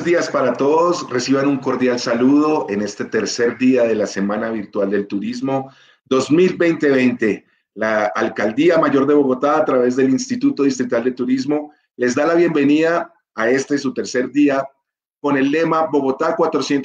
buenos días para todos. Reciban un cordial saludo en este tercer día de la Semana Virtual del Turismo 2020. La Alcaldía Mayor de Bogotá, a través del Instituto Distrital de Turismo, les da la bienvenida a este su tercer día con el lema Bogotá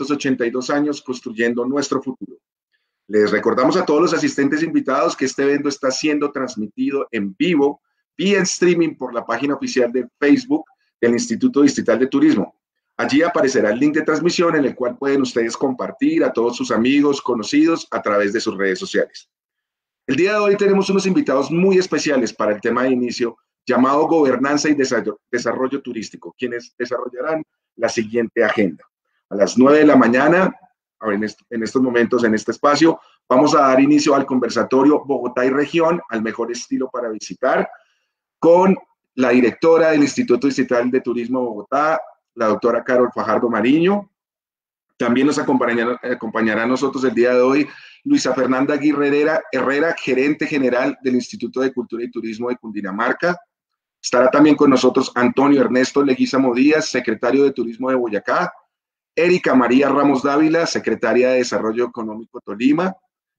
482 años construyendo nuestro futuro. Les recordamos a todos los asistentes invitados que este evento está siendo transmitido en vivo vía streaming por la página oficial de Facebook del Instituto Distrital de Turismo. Allí aparecerá el link de transmisión en el cual pueden ustedes compartir a todos sus amigos, conocidos a través de sus redes sociales. El día de hoy tenemos unos invitados muy especiales para el tema de inicio llamado Gobernanza y Desarrollo Turístico, quienes desarrollarán la siguiente agenda. A las 9 de la mañana, en estos momentos, en este espacio, vamos a dar inicio al conversatorio Bogotá y Región, al mejor estilo para visitar, con la directora del Instituto Distrital de Turismo de Bogotá, la doctora Carol Fajardo Mariño. También nos acompañará a nosotros el día de hoy Luisa Fernanda Aguirre Herrera, gerente general del Instituto de Cultura y Turismo de Cundinamarca. Estará también con nosotros Antonio Ernesto Leguízamo Díaz, secretario de Turismo de Boyacá, Erika María Ramos Dávila, secretaria de Desarrollo Económico Tolima,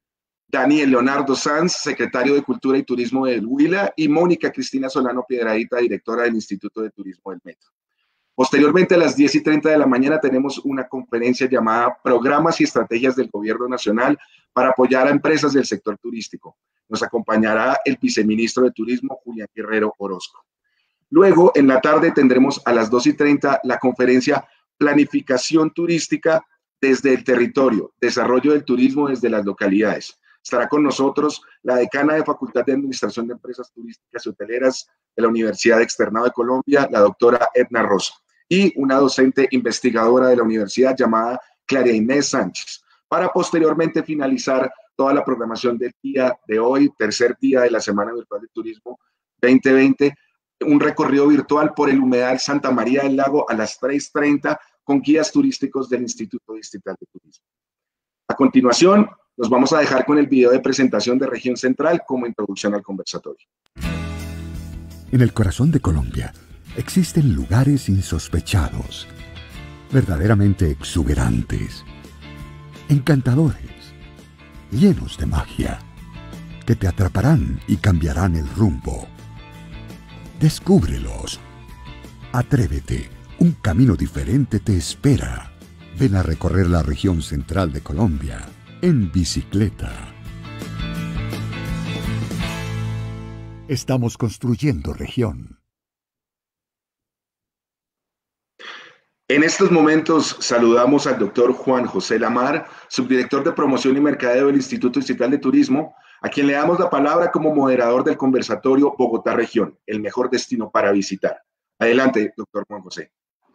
Daniel Leonardo Sanz, secretario de Cultura y Turismo del Huila, y Mónica Cristina Solano Piedradita, directora del Instituto de Turismo del Metro. Posteriormente, a las 10:30 de la mañana, tenemos una conferencia llamada Programas y Estrategias del Gobierno Nacional para apoyar a empresas del sector turístico. Nos acompañará el viceministro de Turismo, Julián Guerrero Orozco. Luego, en la tarde, tendremos a las 2:30 la conferencia Planificación Turística desde el territorio, Desarrollo del Turismo desde las localidades. Estará con nosotros la decana de Facultad de Administración de Empresas Turísticas y Hoteleras de la Universidad Externado de Colombia, la doctora Edna Rosa, y una docente investigadora de la universidad llamada Clara Inés Sánchez, para posteriormente finalizar toda la programación del día de hoy, tercer día de la Semana Virtual de Turismo 2020, un recorrido virtual por el humedal Santa María del Lago a las 3:30 con guías turísticos del Instituto Distrital de Turismo. A continuación, nos vamos a dejar con el video de presentación de Región Central como introducción al conversatorio. En el corazón de Colombia existen lugares insospechados, verdaderamente exuberantes, encantadores, llenos de magia, que te atraparán y cambiarán el rumbo. Descúbrelos. Atrévete, un camino diferente te espera. Ven a recorrer la región central de Colombia en bicicleta. Estamos construyendo región. En estos momentos saludamos al doctor Juan José Lamar, subdirector de Promoción y Mercadeo del Instituto Distrital de Turismo, a quien le damos la palabra como moderador del conversatorio Bogotá Región, el mejor destino para visitar. Adelante, doctor Juan José.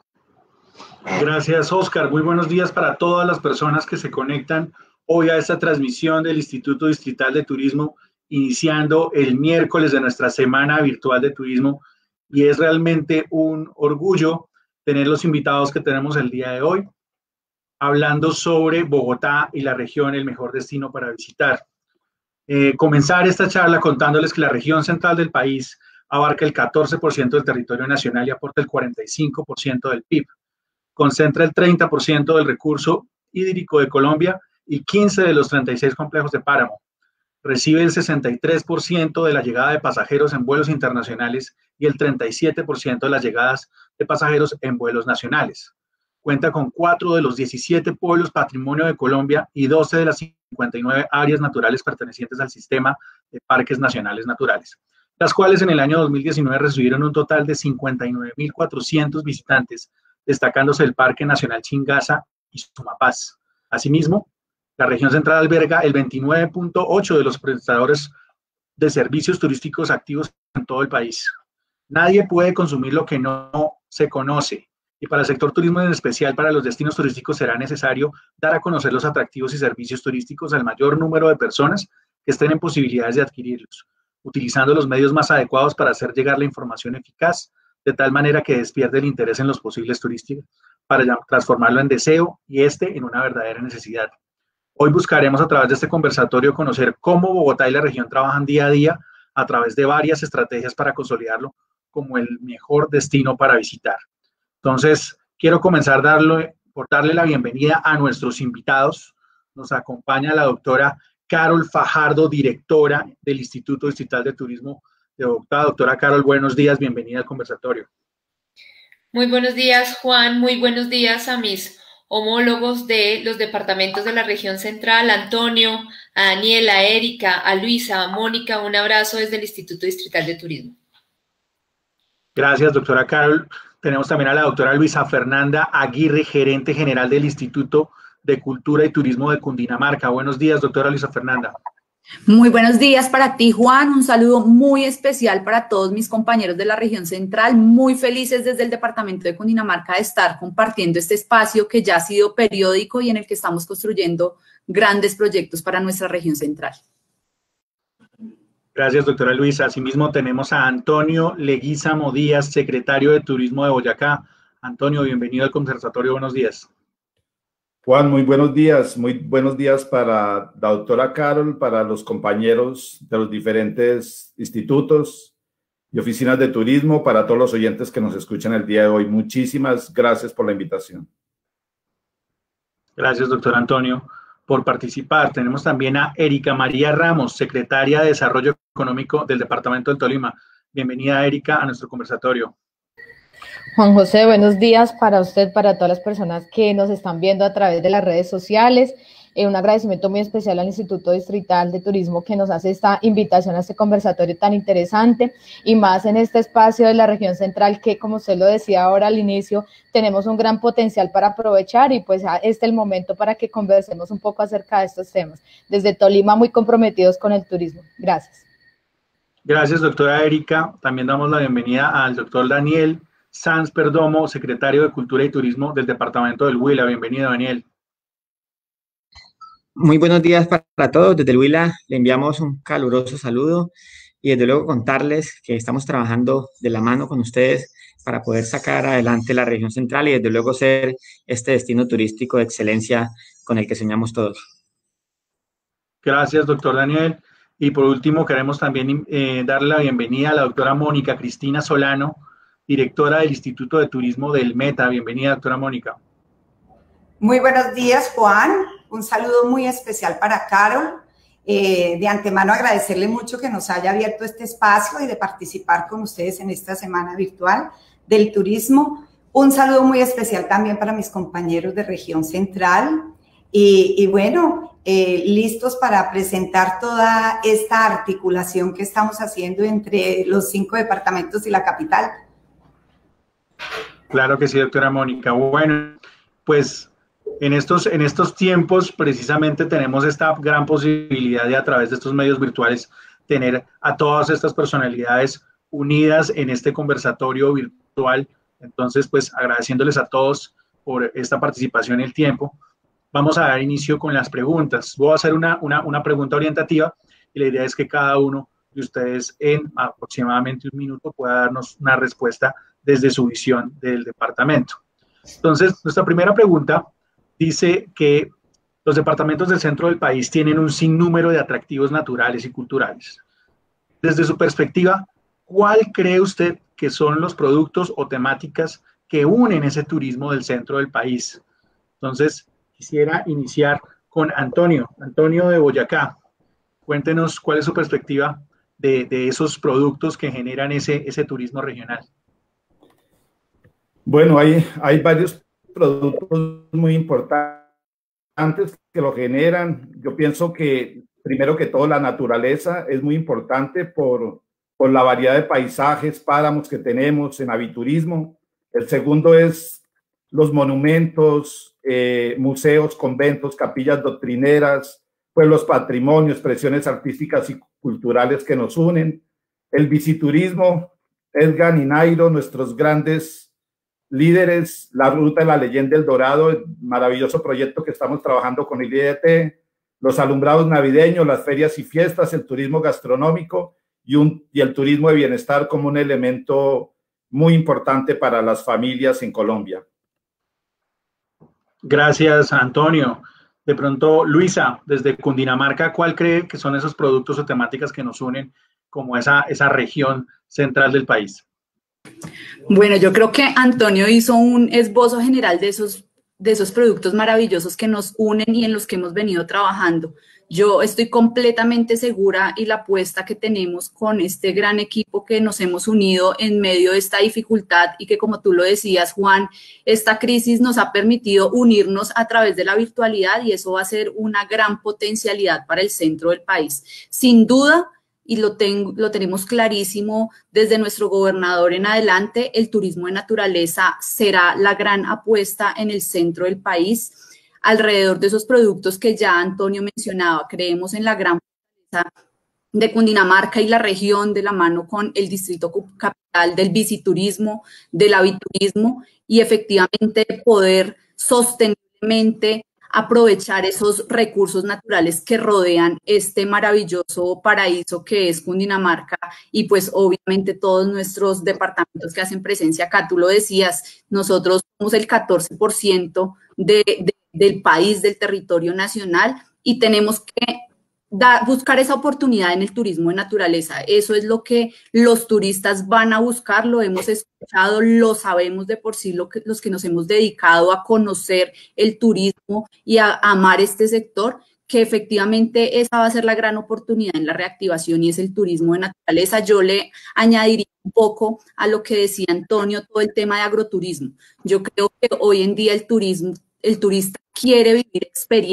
Gracias, Oscar. Muy buenos días para todas las personas que se conectan hoy a esta transmisión del Instituto Distrital de Turismo, iniciando el miércoles de nuestra Semana Virtual de Turismo. Y es realmente un orgullo tener los invitados que tenemos el día de hoy, hablando sobre Bogotá y la región, el mejor destino para visitar. Comenzar esta charla contándoles que la región central del país abarca el 14% del territorio nacional y aporta el 45% del PIB. Concentra el 30% del recurso hídrico de Colombia y 15 de los 36 complejos de páramo. Recibe el 63% de la llegada de pasajeros en vuelos internacionales y el 37% de las llegadas de pasajeros en vuelos nacionales. Cuenta con 4 de los 17 pueblos patrimonio de Colombia y 12 de las 59 áreas naturales pertenecientes al sistema de parques nacionales naturales, las cuales en el año 2019 recibieron un total de 59.400 visitantes, destacándose el Parque Nacional Chingaza y Sumapaz. Asimismo, la región central alberga el 29.8% de los prestadores de servicios turísticos activos en todo el país. Nadie puede consumir lo que no se conoce, y para el sector turismo, en especial para los destinos turísticos, será necesario dar a conocer los atractivos y servicios turísticos al mayor número de personas que estén en posibilidades de adquirirlos, utilizando los medios más adecuados para hacer llegar la información eficaz, de tal manera que despierte el interés en los posibles turísticos, para transformarlo en deseo y en una verdadera necesidad. Hoy buscaremos a través de este conversatorio conocer cómo Bogotá y la región trabajan día a día a través de varias estrategias para consolidarlo como el mejor destino para visitar. Entonces, quiero comenzar por darle la bienvenida a nuestros invitados. Nos acompaña la doctora Carol Fajardo, directora del Instituto Distrital de Turismo de Bogotá. Doctora Carol, buenos días, bienvenida al conversatorio. Muy buenos días, Juan. Muy buenos días a mis homólogos de los departamentos de la región central, Antonio, a Daniel, a Erika, a Luisa, a Mónica. Un abrazo desde el Instituto Distrital de Turismo. Gracias, doctora Carol. Tenemos también a la doctora Luisa Fernanda Aguirre, gerente general del Instituto de Cultura y Turismo de Cundinamarca. Buenos días, doctora Luisa Fernanda. Muy buenos días para ti, Juan. Un saludo muy especial para todos mis compañeros de la región central. Muy felices desde el departamento de Cundinamarca de estar compartiendo este espacio que ya ha sido periódico y en el que estamos construyendo grandes proyectos para nuestra región central. Gracias, doctora Luisa. Asimismo, tenemos a Antonio Leguízamo Díaz, secretario de Turismo de Boyacá. Antonio, bienvenido al conversatorio. Buenos días. Juan, muy buenos días para la doctora Carol, para los compañeros de los diferentes institutos y oficinas de turismo, para todos los oyentes que nos escuchan el día de hoy. Muchísimas gracias por la invitación. Gracias, doctor Antonio, por participar. Tenemos también a Erika María Ramos, secretaria de Desarrollo Económico del Departamento del Tolima. Bienvenida, Erika, a nuestro conversatorio. Juan José, buenos días para usted, para todas las personas que nos están viendo a través de las redes sociales. Un agradecimiento muy especial al Instituto Distrital de Turismo que nos hace esta invitación a este conversatorio tan interesante y más en este espacio de la región central que, como usted lo decía ahora al inicio, tenemos un gran potencial para aprovechar y pues este es el momento para que conversemos un poco acerca de estos temas. Desde Tolima muy comprometidos con el turismo. Gracias. Gracias, doctora Erika. También damos la bienvenida al doctor Daniel Sanz Perdomo, secretario de Cultura y Turismo del Departamento del Huila. Bienvenido, Daniel. Muy buenos días para todos. Desde el Huila le enviamos un caluroso saludo y desde luego contarles que estamos trabajando de la mano con ustedes para poder sacar adelante la región central y desde luego ser este destino turístico de excelencia con el que soñamos todos. Gracias, doctor Daniel. Y por último, queremos también darle la bienvenida a la doctora Mónica Cristina Solano, directora del Instituto de Turismo del Meta. Bienvenida, doctora Mónica. Muy buenos días, Juan. Un saludo muy especial para Carol. De antemano agradecerle mucho que nos haya abierto este espacio y de participar con ustedes en esta semana virtual del turismo. Un saludo muy especial también para mis compañeros de región central. Y bueno, listos para presentar toda esta articulación que estamos haciendo entre los 5 departamentos y la capital. Claro que sí, doctora Mónica. Bueno, pues en estos tiempos precisamente tenemos esta gran posibilidad de a través de estos medios virtuales tener a todas estas personalidades unidas en este conversatorio virtual. Entonces, pues agradeciéndoles a todos por esta participación y el tiempo. Vamos a dar inicio con las preguntas. Voy a hacer una pregunta orientativa y la idea es que cada uno de ustedes en aproximadamente un minuto pueda darnos una respuesta desde su visión del departamento. Entonces, nuestra primera pregunta dice que los departamentos del centro del país tienen un sinnúmero de atractivos naturales y culturales. Desde su perspectiva, ¿cuál cree usted que son los productos o temáticas que unen ese turismo del centro del país? Entonces, quisiera iniciar con Antonio de Boyacá. Cuéntenos cuál es su perspectiva de esos productos que generan ese turismo regional. Bueno, hay varios productos muy importantes que lo generan. Yo pienso que, primero que todo, la naturaleza es muy importante por la variedad de paisajes, páramos que tenemos en aviturismo. El segundo es los monumentos, museos, conventos, capillas doctrineras, pueblos patrimonio, expresiones artísticas y culturales que nos unen. El visiturismo, Edgar y Nairo, nuestros grandes líderes, la Ruta de la Leyenda del Dorado, el maravilloso proyecto que estamos trabajando con el IDT, los alumbrados navideños, las ferias y fiestas, el turismo gastronómico y el turismo de bienestar como un elemento muy importante para las familias en Colombia. Gracias, Antonio. De pronto, Luisa, desde Cundinamarca, ¿cuál cree que son esos productos o temáticas que nos unen como esa región central del país? Bueno, yo creo que Antonio hizo un esbozo general de esos productos maravillosos que nos unen y en los que hemos venido trabajando. Yo estoy completamente segura y la apuesta que tenemos con este gran equipo que nos hemos unido en medio de esta dificultad y que, como tú lo decías, Juan, esta crisis nos ha permitido unirnos a través de la virtualidad y eso va a ser una gran potencialidad para el centro del país. Sin duda, y lo tenemos clarísimo desde nuestro gobernador en adelante, el turismo de naturaleza será la gran apuesta en el centro del país. Alrededor de esos productos que ya Antonio mencionaba, creemos en la gran fortaleza de Cundinamarca y la región de la mano con el distrito capital del biciturismo, del aviturismo y efectivamente poder sosteniblemente aprovechar esos recursos naturales que rodean este maravilloso paraíso que es Cundinamarca y pues obviamente todos nuestros departamentos que hacen presencia acá. Tú lo decías, nosotros somos el 14% del país, del territorio nacional y tenemos que buscar esa oportunidad en el turismo de naturaleza. Eso es lo que los turistas van a buscar, lo hemos escuchado, lo sabemos de por sí, los que nos hemos dedicado a conocer el turismo y a amar este sector, que efectivamente esa va a ser la gran oportunidad en la reactivación y es el turismo de naturaleza. Yo le añadiría un poco a lo que decía Antonio, todo el tema de agroturismo. Yo creo que hoy en día el turista quiere vivir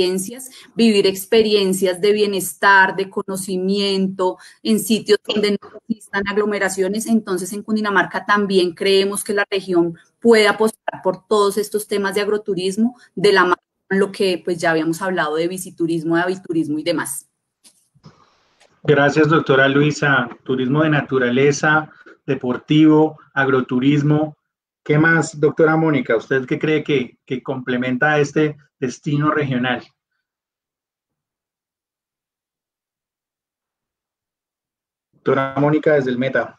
experiencias de bienestar, de conocimiento, en sitios donde no existan aglomeraciones. Entonces, en Cundinamarca también creemos que la región puede apostar por todos estos temas de agroturismo, de la mano con lo que pues ya habíamos hablado de biciturismo, de aviturismo y demás. Gracias, doctora Luisa. Turismo de naturaleza, deportivo, agroturismo. ¿Qué más, doctora Mónica? ¿Usted qué cree que complementa este destino regional? Doctora Mónica, desde el Meta.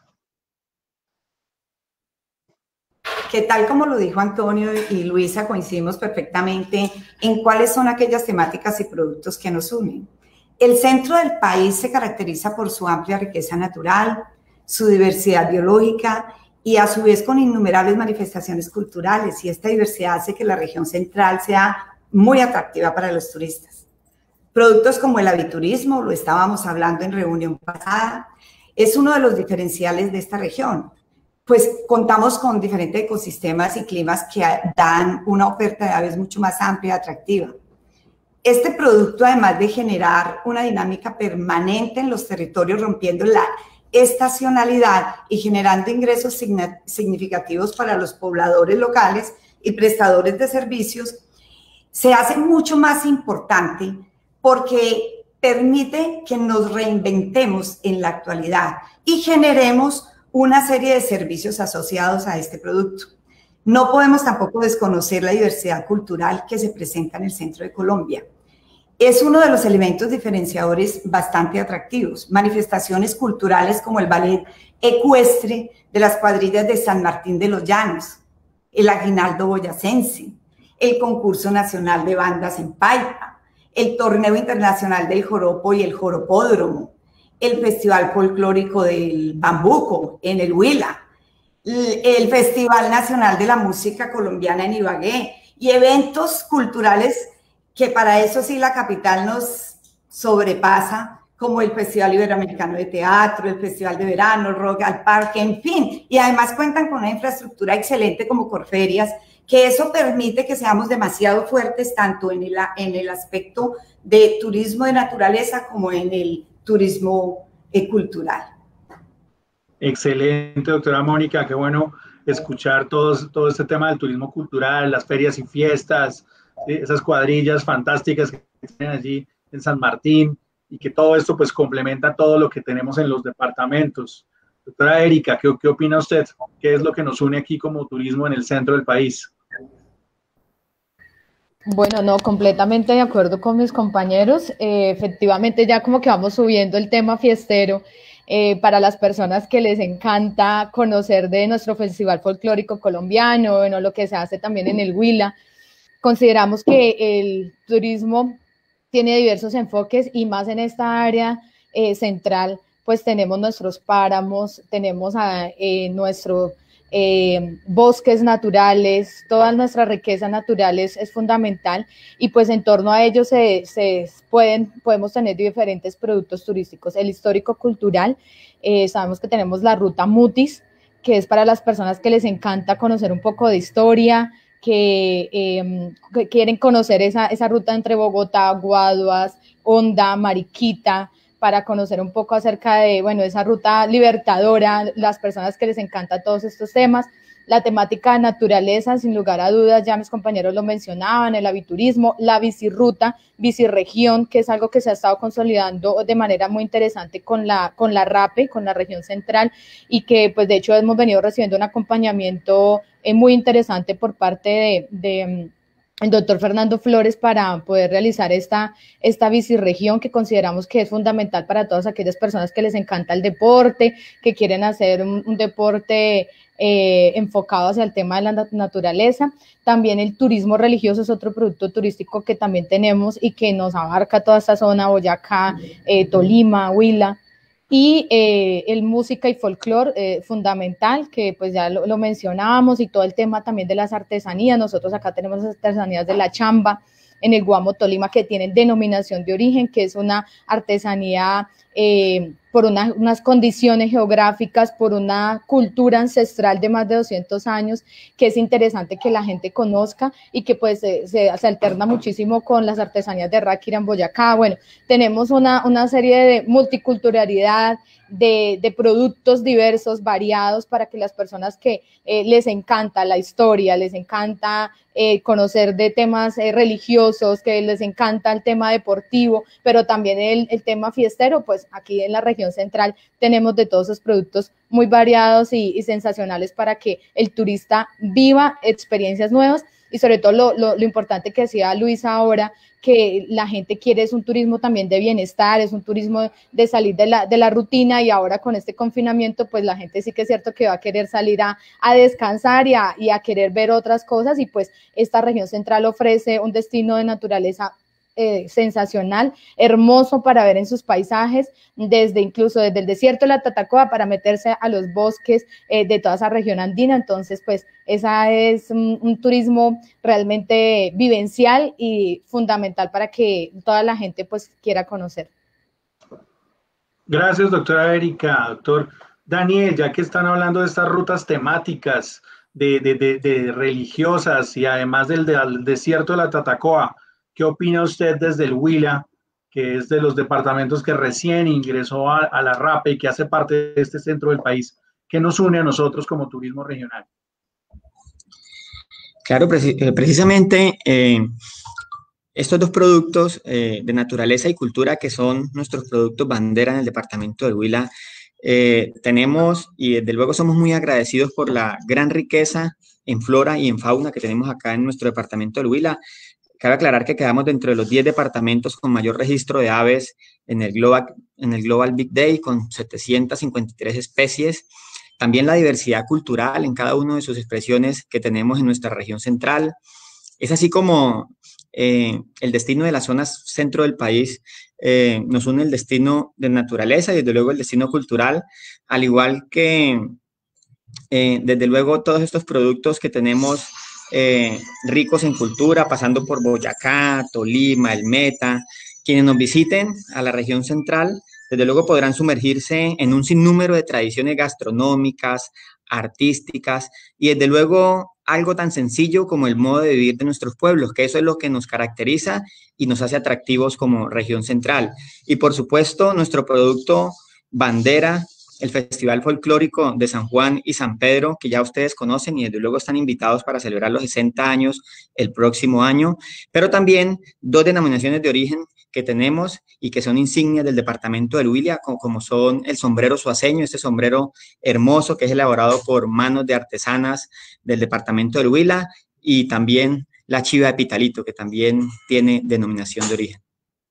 Que tal como lo dijo Antonio y Luisa, coincidimos perfectamente en cuáles son aquellas temáticas y productos que nos unen. El centro del país se caracteriza por su amplia riqueza natural, su diversidad biológica y a su vez con innumerables manifestaciones culturales, y esta diversidad hace que la región central sea muy atractiva para los turistas. Productos como el aviturismo, lo estábamos hablando en reunión pasada, es uno de los diferenciales de esta región, pues contamos con diferentes ecosistemas y climas que dan una oferta de aves mucho más amplia y atractiva. Este producto, además de generar una dinámica permanente en los territorios, rompiendo la estacionalidad y generando ingresos significativos para los pobladores locales y prestadores de servicios, se hace mucho más importante porque permite que nos reinventemos en la actualidad y generemos una serie de servicios asociados a este producto. No podemos tampoco desconocer la diversidad cultural que se presenta en el centro de Colombia. Es uno de los elementos diferenciadores bastante atractivos. Manifestaciones culturales como el ballet ecuestre de las cuadrillas de San Martín de los Llanos, el aguinaldo boyacense, el concurso nacional de bandas en Paipa, el torneo internacional del joropo y el joropódromo, el festival folclórico del Bambuco en el Huila, el Festival Nacional de la Música Colombiana en Ibagué y eventos culturales que para eso sí la capital nos sobrepasa, como el Festival Iberoamericano de Teatro, el Festival de Verano, el Rock al Parque, en fin. Y además cuentan con una infraestructura excelente como Corferias, que eso permite que seamos demasiado fuertes tanto en el aspecto de turismo de naturaleza como en el turismo cultural. Excelente, doctora Mónica. Qué bueno escuchar todo este tema del turismo cultural, las ferias y fiestas, esas cuadrillas fantásticas que tienen allí en San Martín y que todo esto pues complementa todo lo que tenemos en los departamentos. Doctora Erika, ¿qué opina usted? ¿Qué es lo que nos une aquí como turismo en el centro del país? Bueno, no, completamente de acuerdo con mis compañeros. Efectivamente, ya como que vamos subiendo el tema fiestero para las personas que les encanta conocer de nuestro Festival Folclórico Colombiano, bueno, lo que se hace también en el Huila. Consideramos que el turismo tiene diversos enfoques y más en esta área central, pues tenemos nuestros páramos, tenemos nuestro bosques naturales, todas nuestras riquezas naturales es fundamental, y pues en torno a ello podemos tener diferentes productos turísticos. El histórico cultural, sabemos que tenemos la ruta Mutis, que es para las personas que les encanta conocer un poco de historia, que quieren conocer esa ruta entre Bogotá, Guaduas, Honda, Mariquita, para conocer un poco acerca de, bueno, esa ruta libertadora, las personas que les encantan todos estos temas. La temática de naturaleza, sin lugar a dudas, ya mis compañeros lo mencionaban, el aviturismo, la bicirruta, bicirregión, que es algo que se ha estado consolidando de manera muy interesante con la RAPE, con la región central, y que pues de hecho hemos venido recibiendo un acompañamiento muy interesante por parte de el doctor Fernando Flores para poder realizar esta bicirregión, que consideramos que es fundamental para todas aquellas personas que les encanta el deporte, que quieren hacer un deporte enfocado hacia el tema de la naturaleza. También el turismo religioso es otro producto turístico que también tenemos y que nos abarca toda esta zona, Boyacá, Tolima, Huila. Y el música y folclore fundamental, que pues ya lo mencionábamos, y todo el tema también de las artesanías. Nosotros acá tenemos las artesanías de la chamba en el Guamo, Tolima, que tienen denominación de origen, que es una artesanía por unas condiciones geográficas, por una cultura ancestral de más de 200 años, que es interesante que la gente conozca, y que pues se alterna muchísimo con las artesanías de Ráquira en Boyacá. Bueno, tenemos una serie de multiculturalidad, de productos diversos, variados, para que las personas que les encanta la historia, les encanta conocer de temas religiosos, que les encanta el tema deportivo, pero también el tema fiestero, pues aquí en la región central tenemos de todos esos productos muy variados y sensacionales para que el turista viva experiencias nuevas. Y sobre todo lo importante que decía Luisa ahora, que la gente quiere es un turismo también de bienestar, es un turismo de salir de la rutina, y ahora con este confinamiento pues la gente sí que es cierto que va a querer salir a descansar y a querer ver otras cosas, y pues esta región central ofrece un destino de naturaleza sensacional, hermoso para ver en sus paisajes, incluso desde el desierto de la Tatacoa para meterse a los bosques de toda esa región andina. Entonces pues esa es un turismo realmente vivencial y fundamental para que toda la gente pues quiera conocer. Gracias, doctora Erika. Doctor Daniel, ya que están hablando de estas rutas temáticas de religiosas y además del desierto de la Tatacoa, ¿qué opina usted desde el Huila, que es de los departamentos que recién ingresó a la RAPE y que hace parte de este centro del país? ¿Qué nos une a nosotros como turismo regional? Claro, precisamente estos dos productos de naturaleza y cultura, que son nuestros productos bandera en el departamento del Huila, tenemos, y desde luego somos muy agradecidos por la gran riqueza en flora y en fauna que tenemos acá en nuestro departamento del Huila. Cabe aclarar que quedamos dentro de los 10 departamentos con mayor registro de aves en el Global Big Day, con 753 especies. También la diversidad cultural en cada una de sus expresiones que tenemos en nuestra región central. Es así como el destino de las zonas centro del país nos une el destino de naturaleza y desde luego el destino cultural, al igual que desde luego todos estos productos que tenemos ricos en cultura, pasando por Boyacá, Tolima, el Meta. Quienes nos visiten a la región central, desde luego podrán sumergirse en un sinnúmero de tradiciones gastronómicas, artísticas y desde luego algo tan sencillo como el modo de vivir de nuestros pueblos, que eso es lo que nos caracteriza y nos hace atractivos como región central. Y por supuesto, nuestro producto bandera, el Festival Folclórico de San Juan y San Pedro, que ya ustedes conocen y desde luego están invitados para celebrar los 60 años el próximo año, pero también dos denominaciones de origen que tenemos y que son insignias del departamento del Huila, como son el sombrero suaceño, este sombrero hermoso que es elaborado por manos de artesanas del departamento del Huila, y también la chiva de Pitalito, que también tiene denominación de origen.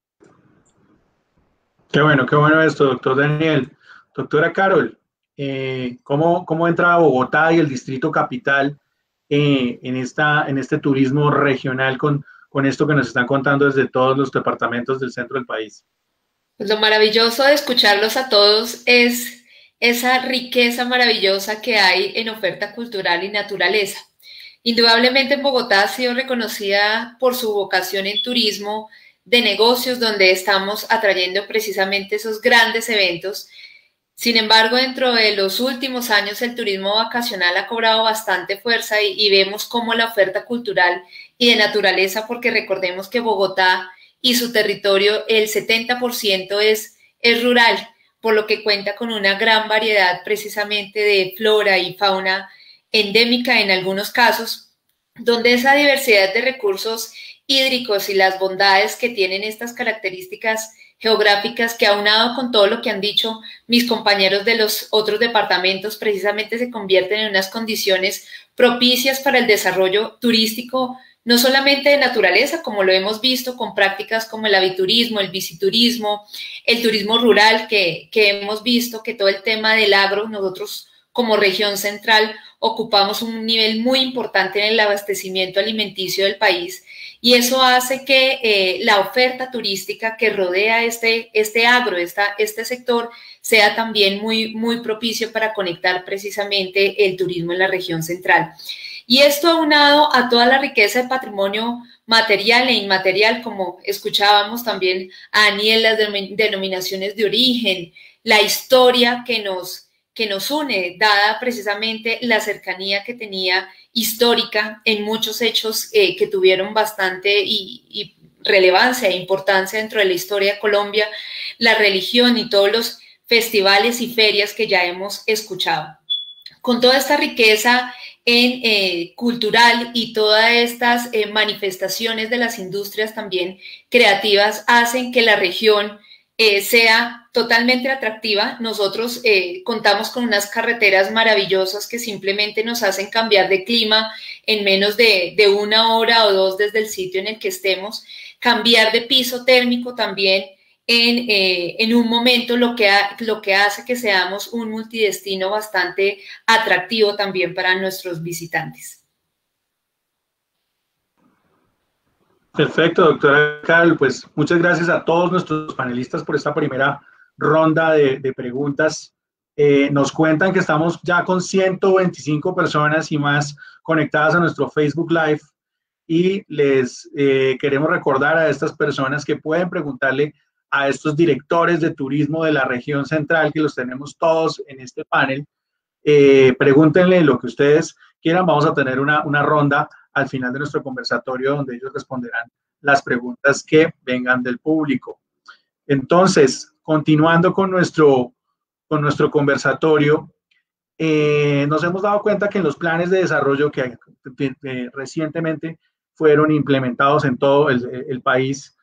Qué bueno esto, doctor Daniel. Doctora Carol, ¿cómo entra Bogotá y el Distrito Capital en este turismo regional con esto que nos están contando desde todos los departamentos del centro del país? Pues lo maravilloso de escucharlos a todos es esa riqueza maravillosa que hay en oferta cultural y naturaleza. Indudablemente en Bogotá ha sido reconocida por su vocación en turismo de negocios, donde estamos atrayendo precisamente esos grandes eventos. Sin embargo, dentro de los últimos años el turismo vacacional ha cobrado bastante fuerza y vemos cómo la oferta cultural y de naturaleza, porque recordemos que Bogotá y su territorio, el 70% es rural, por lo que cuenta con una gran variedad precisamente de flora y fauna endémica en algunos casos, donde esa diversidad de recursos hídricos y las bondades que tienen estas características geográficas, que aunado con todo lo que han dicho mis compañeros de los otros departamentos, precisamente se convierten en unas condiciones propicias para el desarrollo turístico, no solamente de naturaleza, como lo hemos visto con prácticas como el aviturismo, el biciturismo, el turismo rural, que hemos visto que todo el tema del agro, nosotros como región central ocupamos un nivel muy importante en el abastecimiento alimenticio del país, y eso hace que la oferta turística que rodea este agro, este sector, sea también muy propicio para conectar precisamente el turismo en la región central. Y esto aunado a toda la riqueza de patrimonio material e inmaterial, como escuchábamos también a Daniel, las denominaciones de origen, la historia que nos une, dada precisamente la cercanía que tenía histórica en muchos hechos que tuvieron bastante y relevancia e importancia dentro de la historia de Colombia, la religión y todos los festivales y ferias que ya hemos escuchado. Con toda esta riqueza cultural y todas estas manifestaciones de las industrias también creativas hacen que la región sea totalmente atractiva. Nosotros contamos con unas carreteras maravillosas que simplemente nos hacen cambiar de clima en menos de 1 hora o 2 desde el sitio en el que estemos, cambiar de piso térmico también en un momento, lo que hace que seamos un multidestino bastante atractivo también para nuestros visitantes. Perfecto, doctora Carol, pues muchas gracias a todos nuestros panelistas por esta primera ronda de preguntas. Nos cuentan que estamos ya con 125 personas y más conectadas a nuestro Facebook Live, y les queremos recordar a estas personas que pueden preguntarle a estos directores de turismo de la región central, que los tenemos todos en este panel. Pregúntenle lo que ustedes quieran. Vamos a tener una ronda al final de nuestro conversatorio donde ellos responderán las preguntas que vengan del público. Entonces, continuando con nuestro conversatorio, nos hemos dado cuenta que en los planes de desarrollo que recientemente fueron implementados en todo el país,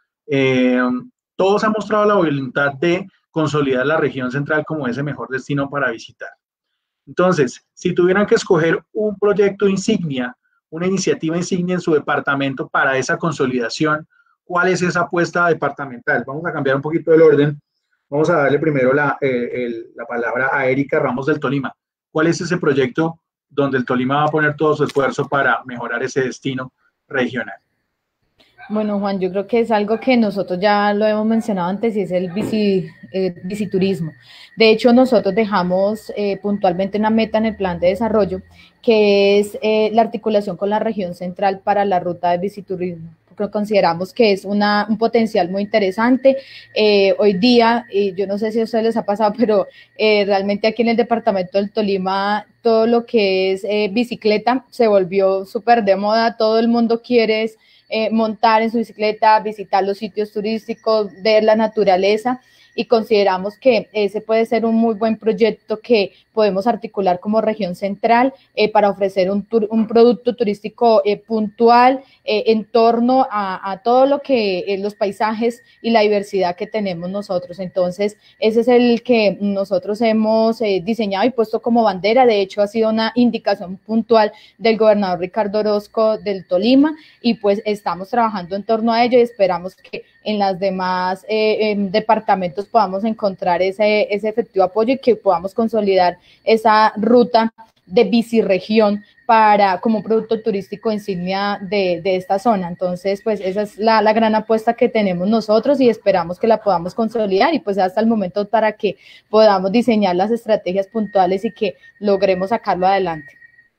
todos han mostrado la voluntad de consolidar la región central como ese mejor destino para visitar. Entonces, si tuvieran que escoger un proyecto insignia, una iniciativa insignia en su departamento para esa consolidación, ¿cuál es esa apuesta departamental? Vamos a cambiar un poquito el orden. Vamos a darle primero la palabra a Erika Ramos del Tolima. ¿Cuál es ese proyecto donde el Tolima va a poner todo su esfuerzo para mejorar ese destino regional? Bueno, Juan, yo creo que es algo que nosotros ya lo hemos mencionado antes, y es el biciturismo. De hecho, nosotros dejamos puntualmente una meta en el plan de desarrollo, que es la articulación con la región central para la ruta de biciturismo. Porque consideramos que es un potencial muy interesante. Hoy día, y yo no sé si a ustedes les ha pasado, pero realmente aquí en el departamento del Tolima, todo lo que es bicicleta se volvió súper de moda. Todo el mundo quiere montar en su bicicleta, visitar los sitios turísticos, ver la naturaleza, y consideramos que ese puede ser un muy buen proyecto que podemos articular como región central para ofrecer un producto turístico puntual en torno a todo lo que los paisajes y la diversidad que tenemos nosotros. Entonces, ese es el que nosotros hemos diseñado y puesto como bandera. De hecho, ha sido una indicación puntual del gobernador Ricardo Orozco del Tolima, y pues estamos trabajando en torno a ello y esperamos que en las demás departamentos podamos encontrar ese efectivo apoyo y que podamos consolidar esa ruta de biciregión como producto turístico insignia de esta zona. Entonces, pues esa es la gran apuesta que tenemos nosotros y esperamos que la podamos consolidar y pues hasta el momento para que podamos diseñar las estrategias puntuales y que logremos sacarlo adelante.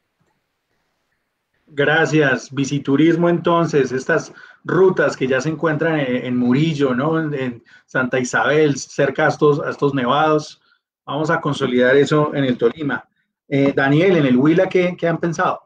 Gracias. Biciturismo, entonces, estas rutas que ya se encuentran en Murillo, ¿no? En Santa Isabel, cerca a estos nevados. Vamos a consolidar eso en el Tolima. Daniel, en el Huila, ¿qué han pensado?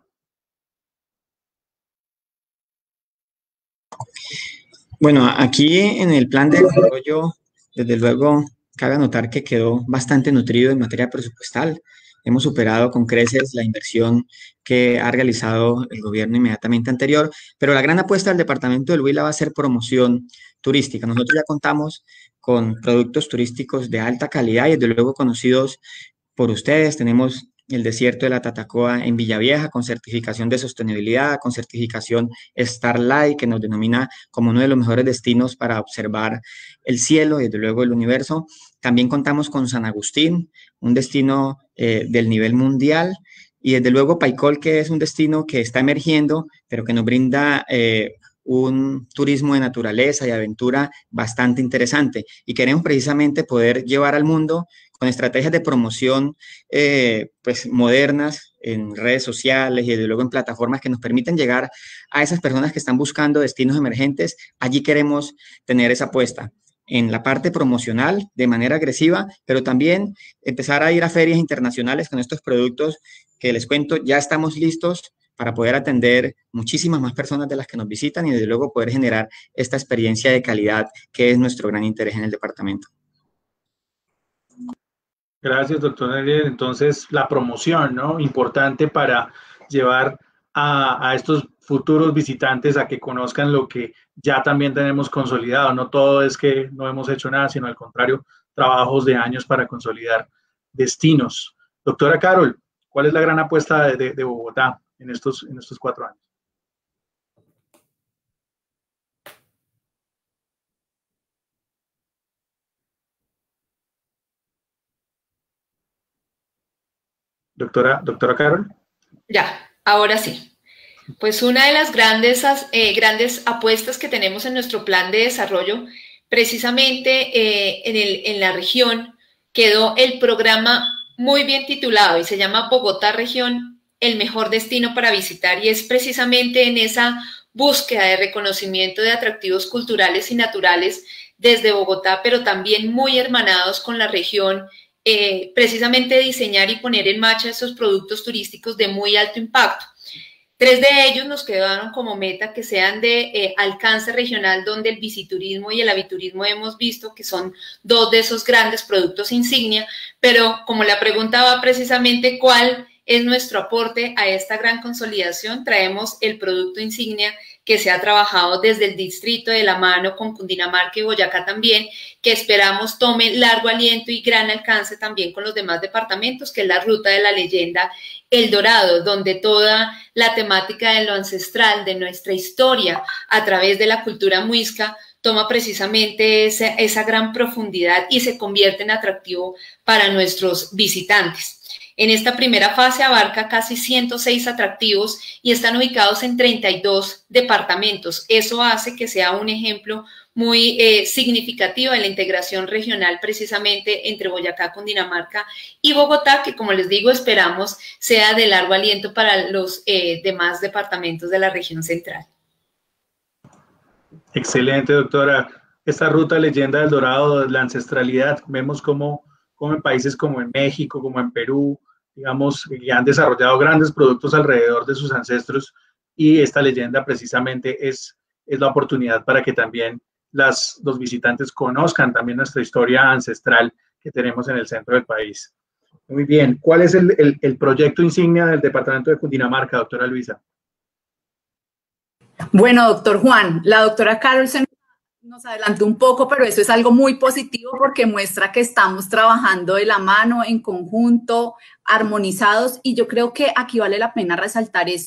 Bueno, aquí en el plan de desarrollo, desde luego, cabe anotar que quedó bastante nutrido en materia presupuestal. Hemos superado con creces la inversión que ha realizado el gobierno inmediatamente anterior, pero la gran apuesta del departamento del Huila va a ser promoción turística. Nosotros ya contamos con productos turísticos de alta calidad y desde luego conocidos por ustedes. Tenemos el desierto de la Tatacoa en Villavieja con certificación de sostenibilidad, con certificación Starlight, que nos denomina como uno de los mejores destinos para observar el cielo y desde luego el universo. También contamos con San Agustín, un destino del nivel mundial, y desde luego Paicol, que es un destino que está emergiendo, pero que nos brinda un turismo de naturaleza y aventura bastante interesante. Y queremos precisamente poder llevar al mundo con estrategias de promoción pues modernas en redes sociales y desde luego en plataformas que nos permiten llegar a esas personas que están buscando destinos emergentes. Allí queremos tener esa apuesta en la parte promocional de manera agresiva, pero también empezar a ir a ferias internacionales con estos productos que les cuento, ya estamos listos para poder atender muchísimas más personas de las que nos visitan y desde luego poder generar esta experiencia de calidad que es nuestro gran interés en el departamento. Gracias, doctor Daniel. Entonces, la promoción, ¿no? Importante para llevar a estos futuros visitantes a que conozcan lo que ya también tenemos consolidado. No todo es que no hemos hecho nada, sino al contrario, trabajos de años para consolidar destinos. Doctora Carol, ¿cuál es la gran apuesta de Bogotá en estos 4 años? Doctora Carol. Ya, ahora sí. Pues una de las grandes apuestas que tenemos en nuestro plan de desarrollo, precisamente en la región, quedó el programa muy bien titulado y se llama Bogotá Región, el mejor destino para visitar, y es precisamente en esa búsqueda de reconocimiento de atractivos culturales y naturales desde Bogotá, pero también muy hermanados con la región, precisamente diseñar y poner en marcha esos productos turísticos de muy alto impacto. 3 de ellos nos quedaron como meta que sean de alcance regional, donde el biciturismo y el aviturismo hemos visto que son 2 de esos grandes productos insignia, pero como la pregunta va precisamente cuál es nuestro aporte a esta gran consolidación, traemos el producto insignia que se ha trabajado desde el distrito de la mano con Cundinamarca y Boyacá también, que esperamos tome largo aliento y gran alcance también con los demás departamentos, que es la Ruta de la Leyenda El Dorado, donde toda la temática de lo ancestral, de nuestra historia, a través de la cultura muisca, toma precisamente esa gran profundidad y se convierte en atractivo para nuestros visitantes. En esta primera fase abarca casi 106 atractivos y están ubicados en 32 departamentos. Eso hace que sea un ejemplo muy significativo de la integración regional precisamente entre Boyacá, Cundinamarca y Bogotá, que como les digo esperamos sea de largo aliento para los demás departamentos de la región central. Excelente, doctora. Esta ruta Leyenda del Dorado, la ancestralidad, vemos como en países como en México, como en Perú, digamos, que han desarrollado grandes productos alrededor de sus ancestros, y esta leyenda precisamente es la oportunidad para que también los visitantes conozcan también nuestra historia ancestral que tenemos en el centro del país. Muy bien, ¿cuál es el proyecto insignia del departamento de Cundinamarca, doctora Luisa? Bueno, doctor Juan, la doctora Carol nos adelantó un poco, pero eso es algo muy positivo porque muestra que estamos trabajando de la mano, en conjunto, armonizados, y yo creo que aquí vale la pena resaltar esto.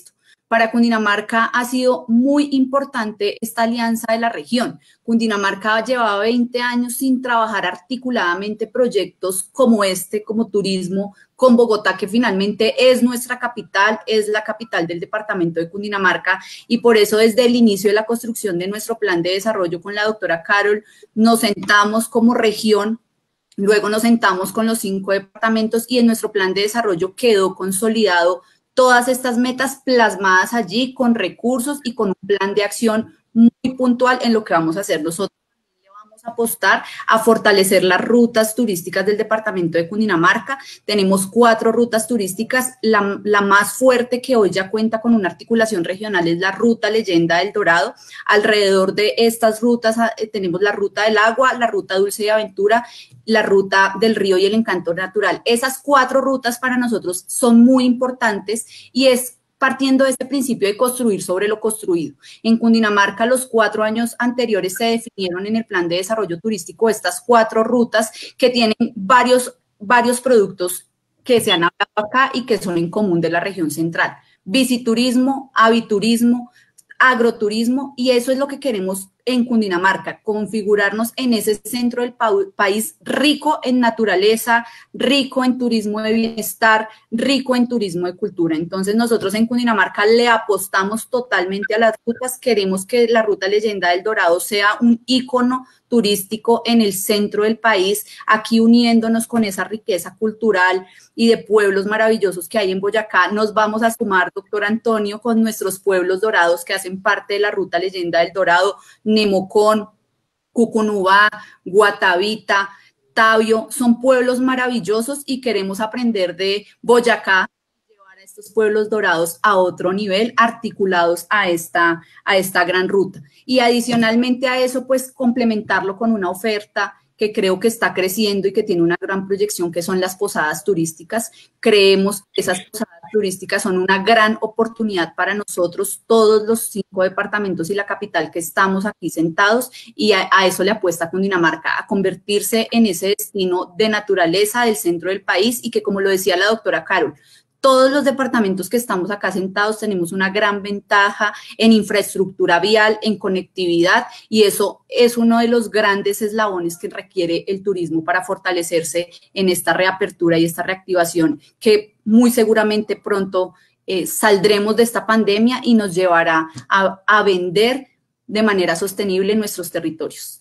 Para Cundinamarca ha sido muy importante esta alianza de la región. Cundinamarca llevaba 20 años sin trabajar articuladamente proyectos como este, como turismo, con Bogotá, que finalmente es nuestra capital, es la capital del departamento de Cundinamarca, y por eso desde el inicio de la construcción de nuestro plan de desarrollo con la doctora Carol, nos sentamos como región. Luego nos sentamos con los 5 departamentos y en nuestro plan de desarrollo quedó consolidado todas estas metas plasmadas allí con recursos y con un plan de acción muy puntual en lo que vamos a hacer nosotros. Vamos a apostar a fortalecer las rutas turísticas del departamento de Cundinamarca. Tenemos 4 rutas turísticas. La más fuerte, que hoy ya cuenta con una articulación regional, es la Ruta Leyenda del Dorado. Alrededor de estas rutas tenemos la Ruta del Agua, la Ruta Dulce de Aventura, la Ruta del Río y el Encanto Natural. Esas 4 rutas para nosotros son muy importantes y es partiendo de este principio de construir sobre lo construido. En Cundinamarca, los 4 años anteriores se definieron en el plan de desarrollo turístico estas 4 rutas que tienen varios productos que se han hablado acá y que son en común de la región central. Biciturismo, aviturismo, agroturismo, y eso es lo que queremos en Cundinamarca, configurarnos en ese centro del país rico en naturaleza, rico en turismo de bienestar, rico en turismo de cultura. Entonces nosotros en Cundinamarca le apostamos totalmente a las rutas, queremos que la Ruta Leyenda del Dorado sea un ícono turístico en el centro del país, aquí uniéndonos con esa riqueza cultural y de pueblos maravillosos que hay en Boyacá. Nos vamos a sumar, doctor Antonio, con nuestros pueblos dorados que hacen parte de la Ruta Leyenda del Dorado, Nemocón, Cucunubá, Guatavita, Tabio, son pueblos maravillosos y queremos aprender de Boyacá, llevar a estos pueblos dorados a otro nivel, articulados a esta gran ruta. Y adicionalmente a eso, pues complementarlo con una oferta que creo que está creciendo y que tiene una gran proyección, que son las posadas turísticas. Creemos que esas posadas turísticas son una gran oportunidad para nosotros, todos los 5 departamentos y la capital que estamos aquí sentados, y a eso le apuesta Cundinamarca, a convertirse en ese destino de naturaleza del centro del país, y que, como lo decía la doctora Carol, todos los departamentos que estamos acá sentados tenemos una gran ventaja en infraestructura vial, en conectividad, y eso es uno de los grandes eslabones que requiere el turismo para fortalecerse en esta reapertura y esta reactivación que muy seguramente pronto saldremos de esta pandemia y nos llevará a vender de manera sostenible nuestros territorios.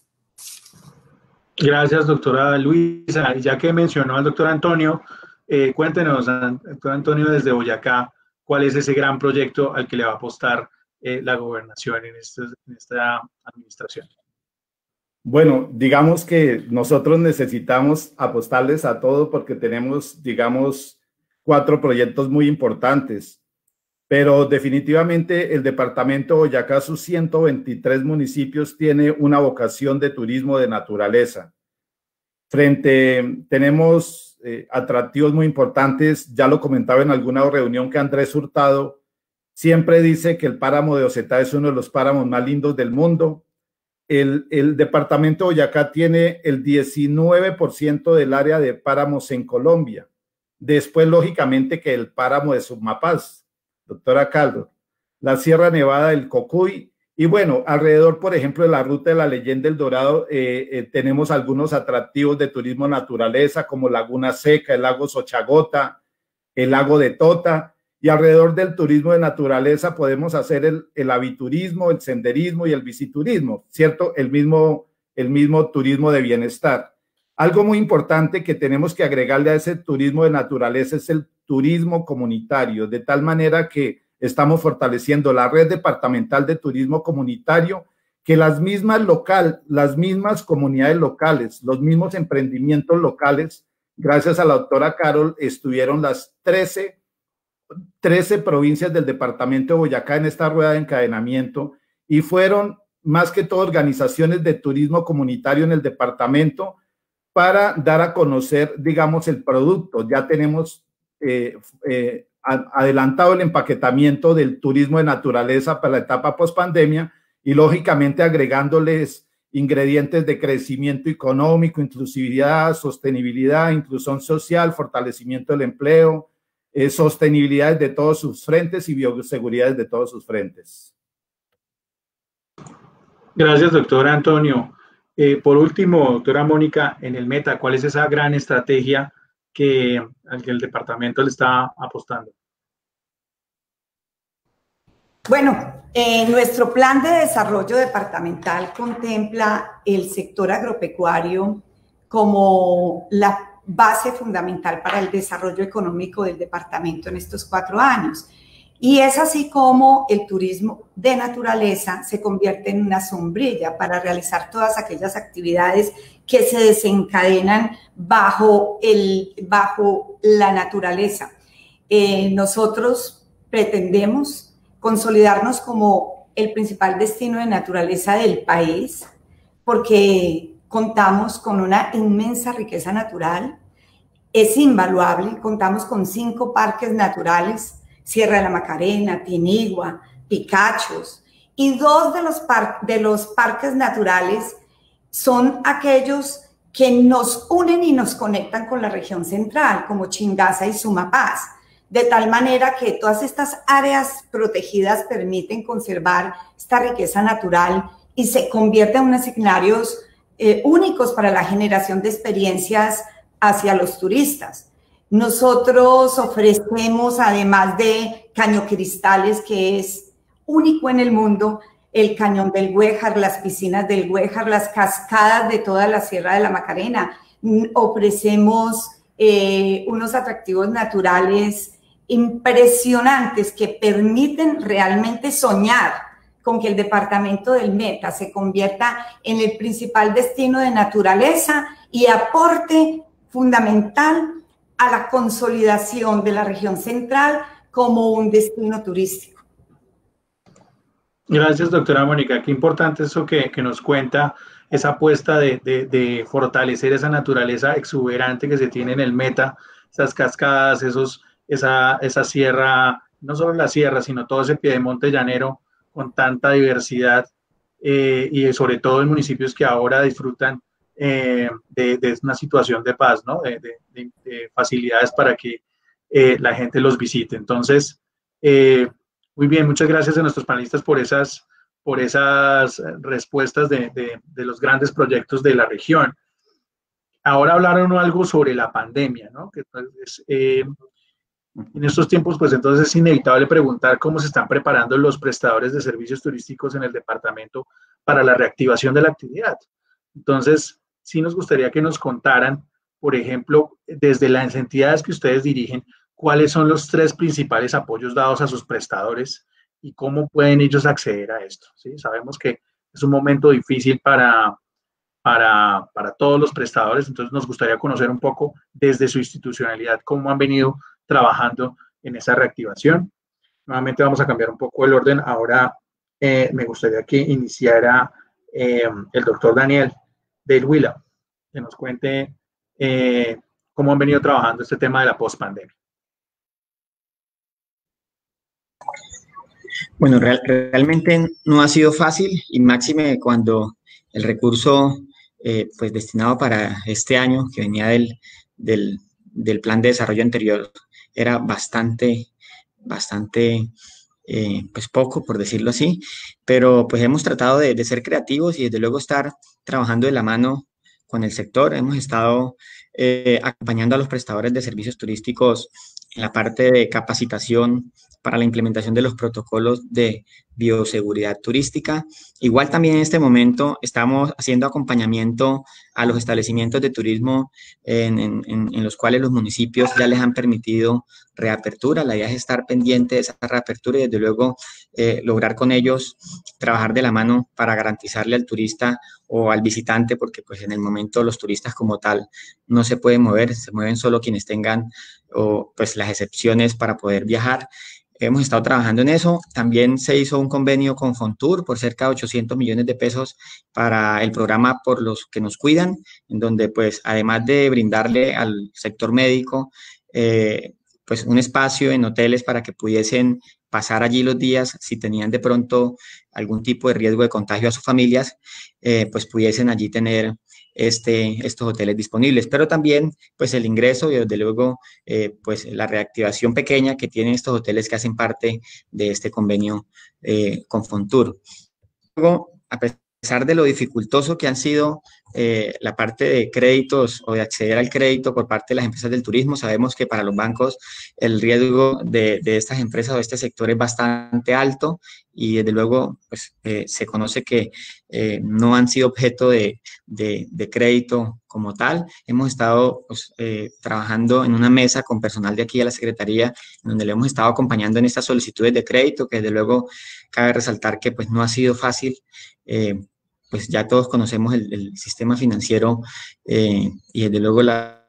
Gracias, doctora Luisa. Ya que mencionó al doctor Antonio, cuéntenos, doctor Antonio, desde Boyacá, ¿cuál es ese gran proyecto al que le va a apostar la gobernación en esta administración? Bueno, digamos que nosotros necesitamos apostarles a todo porque tenemos, digamos, 4 proyectos muy importantes, pero definitivamente el departamento de Boyacá, sus 123 municipios, tiene una vocación de turismo de naturaleza. Tenemos atractivos muy importantes. Ya lo comentaba en alguna reunión que Andrés Hurtado siempre dice que el páramo de Osetá es uno de los páramos más lindos del mundo. El departamento de Boyacá tiene el 19% del área de páramos en Colombia. Después, lógicamente, que el páramo de Sumapaz, doctora Caldo, la Sierra Nevada del Cocuy. Y bueno, alrededor, por ejemplo, de la Ruta de la Leyenda del Dorado, tenemos algunos atractivos de turismo naturaleza, como Laguna Seca, el lago Xochagota, el lago de Tota, y alrededor del turismo de naturaleza podemos hacer el aviturismo, el senderismo y el biciturismo, ¿cierto? El mismo turismo de bienestar. Algo muy importante que tenemos que agregarle a ese turismo de naturaleza es el turismo comunitario, de tal manera que estamos fortaleciendo la red departamental de turismo comunitario, que las mismas comunidades locales, los mismos emprendimientos locales, gracias a la doctora Carol, estuvieron las 13 provincias del departamento de Boyacá en esta rueda de encadenamiento, y fueron más que todo organizaciones de turismo comunitario en el departamento para dar a conocer, digamos, el producto. Ya tenemos adelantado el empaquetamiento del turismo de naturaleza para la etapa post-pandemia y, lógicamente, agregándoles ingredientes de crecimiento económico, inclusividad, sostenibilidad, inclusión social, fortalecimiento del empleo, sostenibilidad de todos sus frentes y bioseguridad de todos sus frentes. Gracias, doctor Antonio. Por último, doctora Mónica, en el Meta, ¿cuál es esa gran estrategia al que el departamento le está apostando? Bueno, nuestro plan de desarrollo departamental contempla el sector agropecuario como la base fundamental para el desarrollo económico del departamento en estos 4 años. Y es así como el turismo de naturaleza se convierte en una sombrilla para realizar todas aquellas actividades que se desencadenan bajo la naturaleza. Nosotros pretendemos consolidarnos como el principal destino de naturaleza del país, porque contamos con una inmensa riqueza natural, es invaluable, contamos con 5 parques naturales, Sierra de la Macarena, Tinigua, Picachos, y 2 de los parques naturales son aquellos que nos unen y nos conectan con la región central, como Chingaza y Sumapaz, de tal manera que todas estas áreas protegidas permiten conservar esta riqueza natural y se convierten en unos escenarios únicos para la generación de experiencias hacia los turistas. Nosotros ofrecemos, además de Caño Cristales, que es único en el mundo, el Cañón del Güéjar, las piscinas del Güéjar, las cascadas de toda la Sierra de la Macarena. Ofrecemos unos atractivos naturales impresionantes que permiten realmente soñar con que el departamento del Meta se convierta en el principal destino de naturaleza y aporte fundamental a la consolidación de la región central como un destino turístico. Gracias, doctora Mónica. Qué importante eso que nos cuenta, esa apuesta de fortalecer esa naturaleza exuberante que se tiene en el Meta, esas cascadas, esa sierra, no solo la sierra, sino todo ese piedemonte llanero con tanta diversidad y sobre todo en municipios que ahora disfrutan de una situación de paz, ¿no? De facilidades para que la gente los visite. Entonces, muy bien, muchas gracias a nuestros panelistas por esas respuestas de los grandes proyectos de la región. Ahora hablaron algo sobre la pandemia, ¿no? Que pues, en estos tiempos, pues entonces es inevitable preguntar cómo se están preparando los prestadores de servicios turísticos en el departamento para la reactivación de la actividad. Entonces, sí nos gustaría que nos contaran, por ejemplo, desde las entidades que ustedes dirigen, cuáles son los 3 principales apoyos dados a sus prestadores y cómo pueden ellos acceder a esto, ¿sí? Sabemos que es un momento difícil para todos los prestadores, entonces nos gustaría conocer un poco desde su institucionalidad cómo han venido trabajando en esa reactivación. Nuevamente vamos a cambiar un poco el orden. Ahora me gustaría que iniciara el doctor Daniel del Huila, que nos cuente cómo han venido trabajando este tema de la pospandemia. Bueno, realmente no ha sido fácil y máxime cuando el recurso pues destinado para este año que venía del plan de desarrollo anterior era bastante pues poco, por decirlo así, pero pues hemos tratado de ser creativos y desde luego estar trabajando de la mano con el sector. Hemos estado acompañando a los prestadores de servicios turísticos en la parte de capacitación para la implementación de los protocolos de bioseguridad turística. Igual también en este momento estamos haciendo acompañamiento a los establecimientos de turismo en los cuales los municipios ya les han permitido reapertura. La idea es estar pendiente de esa reapertura y desde luego lograr con ellos trabajar de la mano para garantizarle al turista o al visitante, porque pues en el momento los turistas como tal no se pueden mover, se mueven solo quienes tengan pues las excepciones para poder viajar. Hemos estado trabajando en eso. También se hizo un convenio con Fontur por cerca de 800 millones de pesos para el programa Por los que nos cuidan, en donde pues además de brindarle al sector médico pues un espacio en hoteles para que pudiesen pasar allí los días si tenían de pronto algún tipo de riesgo de contagio a sus familias, pues pudiesen allí tener estos hoteles disponibles, pero también pues el ingreso y desde luego pues la reactivación pequeña que tienen estos hoteles que hacen parte de este convenio con Fontur. Luego, a pesar de lo dificultoso que han sido la parte de créditos o de acceder al crédito por parte de las empresas del turismo, sabemos que para los bancos el riesgo de estas empresas o de este sector es bastante alto y desde luego pues, se conoce que no han sido objeto de crédito como tal. Hemos estado pues, trabajando en una mesa con personal de aquí de la Secretaría, donde le hemos estado acompañando en estas solicitudes de crédito, que desde luego cabe resaltar que pues, no ha sido fácil. Pues ya todos conocemos el sistema financiero y desde luego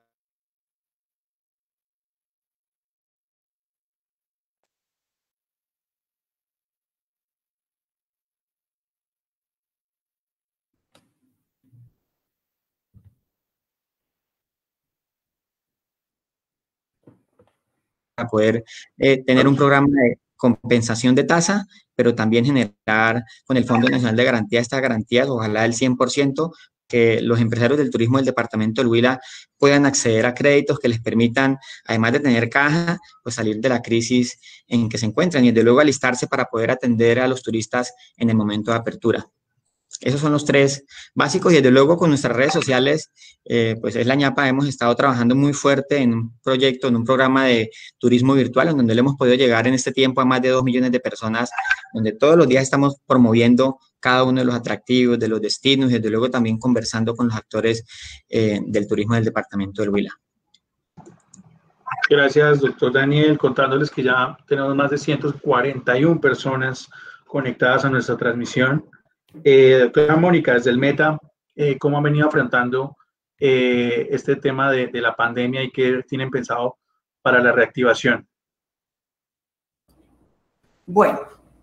para poder tener un programa de compensación de tasa, pero también generar con el Fondo Nacional de Garantía estas garantías, ojalá del 100%, que los empresarios del turismo del departamento del Huila puedan acceder a créditos que les permitan, además de tener caja, pues salir de la crisis en que se encuentran y desde luego alistarse para poder atender a los turistas en el momento de apertura. Esos son los tres básicos y desde luego con nuestras redes sociales, pues es la ñapa, hemos estado trabajando muy fuerte en un proyecto, en un programa de turismo virtual, en donde le hemos podido llegar en este tiempo a más de 2 millones de personas, donde todos los días estamos promoviendo cada uno de los atractivos, de los destinos y desde luego también conversando con los actores del turismo del departamento del Huila. Gracias, doctor Daniel. Contándoles que ya tenemos más de 141 personas conectadas a nuestra transmisión. Doctora Mónica, desde el Meta, ¿cómo han venido afrontando este tema de la pandemia y qué tienen pensado para la reactivación? Bueno,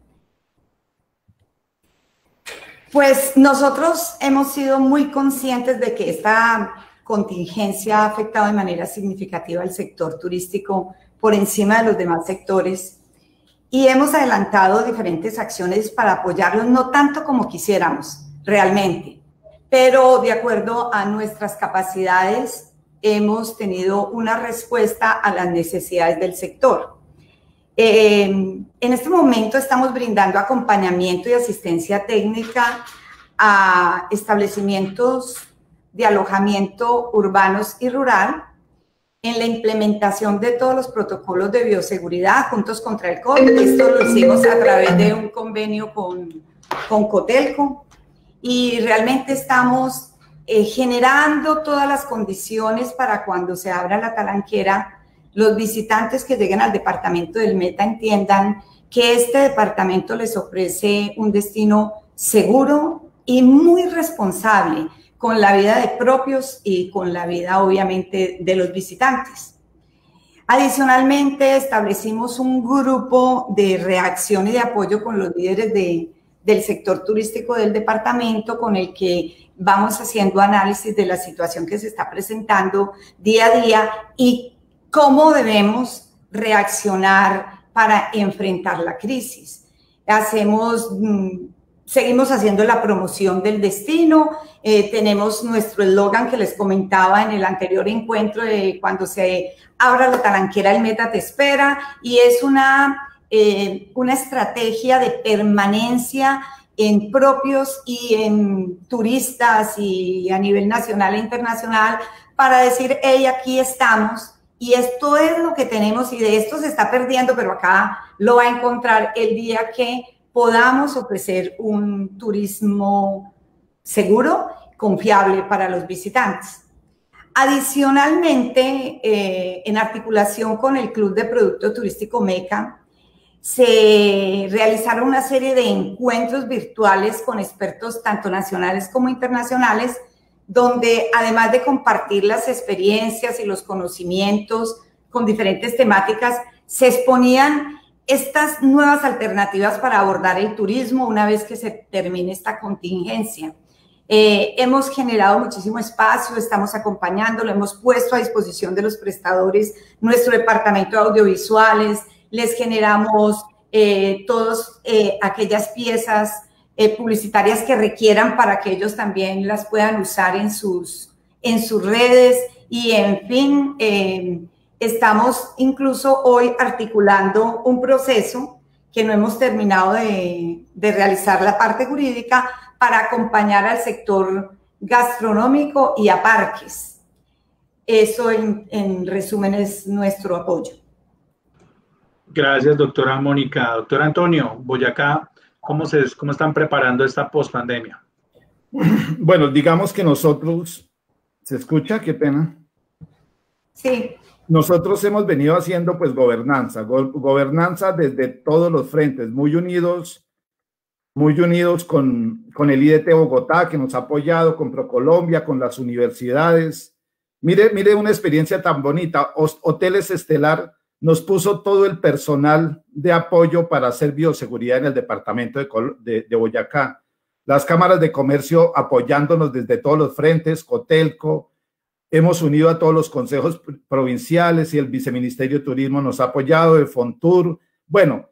pues nosotros hemos sido muy conscientes de que esta contingencia ha afectado de manera significativa al sector turístico por encima de los demás sectores. Y hemos adelantado diferentes acciones para apoyarlos, no tanto como quisiéramos realmente, pero de acuerdo a nuestras capacidades hemos tenido una respuesta a las necesidades del sector. En este momento estamos brindando acompañamiento y asistencia técnica a establecimientos de alojamiento urbanos y rural, en la implementación de todos los protocolos de bioseguridad juntos contra el COVID. Esto lo hicimos a través de un convenio con Cotelco y realmente estamos generando todas las condiciones para cuando se abra la talanquera, los visitantes que lleguen al departamento del Meta entiendan que este departamento les ofrece un destino seguro y muy responsable con la vida de propios y con la vida, obviamente, de los visitantes. Adicionalmente, establecimos un grupo de reacción y de apoyo con los líderes del sector turístico del departamento, con el que vamos haciendo análisis de la situación que se está presentando día a día y cómo debemos reaccionar para enfrentar la crisis. Seguimos haciendo la promoción del destino, tenemos nuestro eslogan que les comentaba en el anterior encuentro de cuando se abra la talanquera, el Meta te espera, y es una estrategia de permanencia en propios y en turistas y a nivel nacional e internacional para decir, hey, aquí estamos y esto es lo que tenemos y de esto se está perdiendo, pero acá lo va a encontrar el día que podamos ofrecer un turismo seguro, confiable para los visitantes. Adicionalmente, en articulación con el Club de Producto Turístico MECA, se realizaron una serie de encuentros virtuales con expertos tanto nacionales como internacionales, donde además de compartir las experiencias y los conocimientos con diferentes temáticas, se exponían estas nuevas alternativas para abordar el turismo una vez que se termine esta contingencia. Hemos generado muchísimo espacio, estamos acompañándolo, hemos puesto a disposición de los prestadores nuestro departamento de audiovisuales, les generamos todas aquellas piezas publicitarias que requieran para que ellos también las puedan usar en sus redes y, en fin, estamos incluso hoy articulando un proceso que no hemos terminado de realizar la parte jurídica para acompañar al sector gastronómico y a parques. Eso en resumen es nuestro apoyo. Gracias, doctora Mónica. Doctor Antonio, Boyacá, ¿cómo están preparando esta pospandemia? Bueno, digamos que nosotros, ¿se escucha? Qué pena. Sí. Nosotros hemos venido haciendo pues gobernanza desde todos los frentes, muy unidos con el IDT Bogotá, que nos ha apoyado, con ProColombia, con las universidades. Mire una experiencia tan bonita. Hoteles Estelar nos puso todo el personal de apoyo para hacer bioseguridad en el departamento de Boyacá. Las cámaras de comercio apoyándonos desde todos los frentes, Cotelco. Hemos unido a todos los consejos provinciales y el Viceministerio de Turismo nos ha apoyado, de Fontur. Bueno,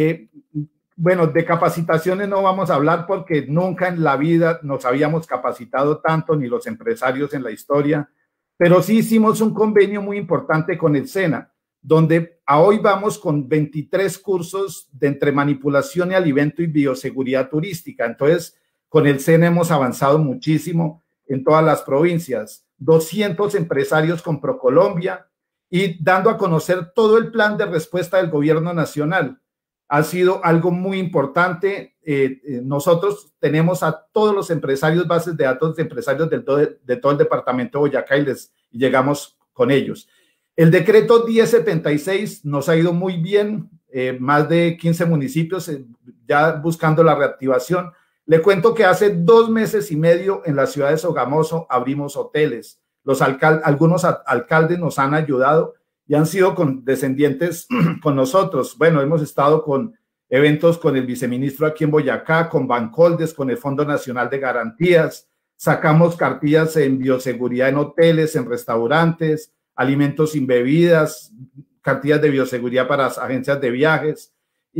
de capacitaciones no vamos a hablar porque nunca en la vida nos habíamos capacitado tanto, ni los empresarios en la historia, pero sí hicimos un convenio muy importante con el SENA, donde a hoy vamos con 23 cursos de entre manipulación y alimento y bioseguridad turística. Entonces, con el SENA hemos avanzado muchísimo en todas las provincias. 200 empresarios con ProColombia y dando a conocer todo el plan de respuesta del gobierno nacional. Ha sido algo muy importante. Nosotros tenemos a todos los empresarios, bases de datos de empresarios de todo el departamento de Boyacá y llegamos con ellos. El decreto 1076 nos ha ido muy bien, más de 15 municipios ya buscando la reactivación. Le cuento que hace 2 meses y medio en la ciudad de Sogamoso abrimos hoteles. Algunos alcaldes nos han ayudado y han sido condescendientes con nosotros. Bueno, hemos estado con eventos con el viceministro aquí en Boyacá, con Bancoldes, con el Fondo Nacional de Garantías. Sacamos cartillas en bioseguridad en hoteles, en restaurantes, alimentos sin bebidas, cartillas de bioseguridad para las agencias de viajes.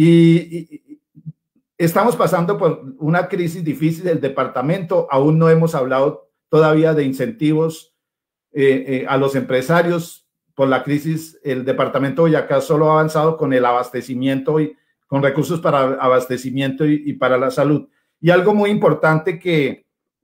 Y estamos pasando por una crisis difícil del departamento. Aún no hemos hablado todavía de incentivos a los empresarios por la crisis. El departamento de Boyacá solo ha avanzado con el abastecimiento y con recursos para abastecimiento y para la salud. Y algo muy importante que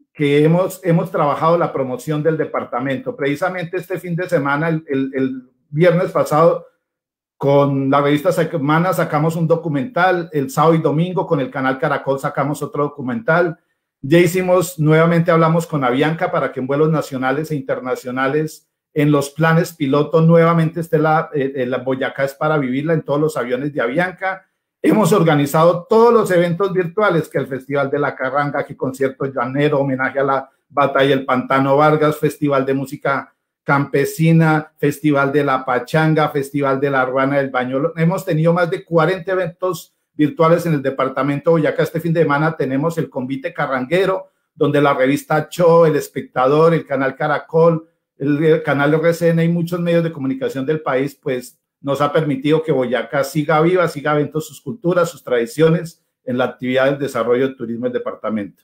hemos trabajado la promoción del departamento. Precisamente este fin de semana, el viernes pasado, con la revista Semana sacamos un documental. El sábado y domingo con el canal Caracol sacamos otro documental. Ya nuevamente hablamos con Avianca para que en vuelos nacionales e internacionales, en los planes piloto, nuevamente esté la Boyacá es para vivirla en todos los aviones de Avianca. Hemos organizado todos los eventos virtuales, que el Festival de la Carranga, que concierto llanero, homenaje a la Batalla del Pantano Vargas, Festival de Música Campesina, Festival de la Pachanga, Festival de la Ruana del Baño. Hemos tenido más de 40 eventos virtuales en el departamento de Boyacá. Este fin de semana tenemos el Convite Carranguero, donde la revista Cho, El Espectador, el canal Caracol, el canal RCN y muchos medios de comunicación del país, pues nos ha permitido que Boyacá siga viva, siga viendo sus culturas, sus tradiciones en la actividad del desarrollo del turismo del departamento.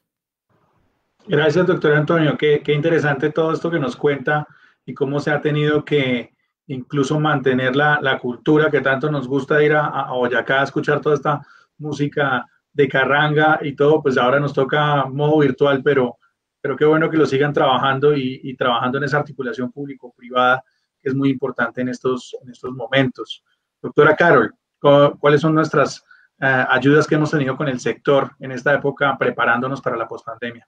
Gracias, doctor Antonio. Qué interesante todo esto que nos cuenta y cómo se ha tenido que incluso mantener la cultura que tanto nos gusta ir a Boyacá a escuchar toda esta música de carranga y todo. Pues ahora nos toca modo virtual, pero qué bueno que lo sigan trabajando y trabajando en esa articulación público-privada, que es muy importante en estos momentos. Doctora Carol, ¿cuáles son nuestras ayudas que hemos tenido con el sector en esta época preparándonos para la pospandemia?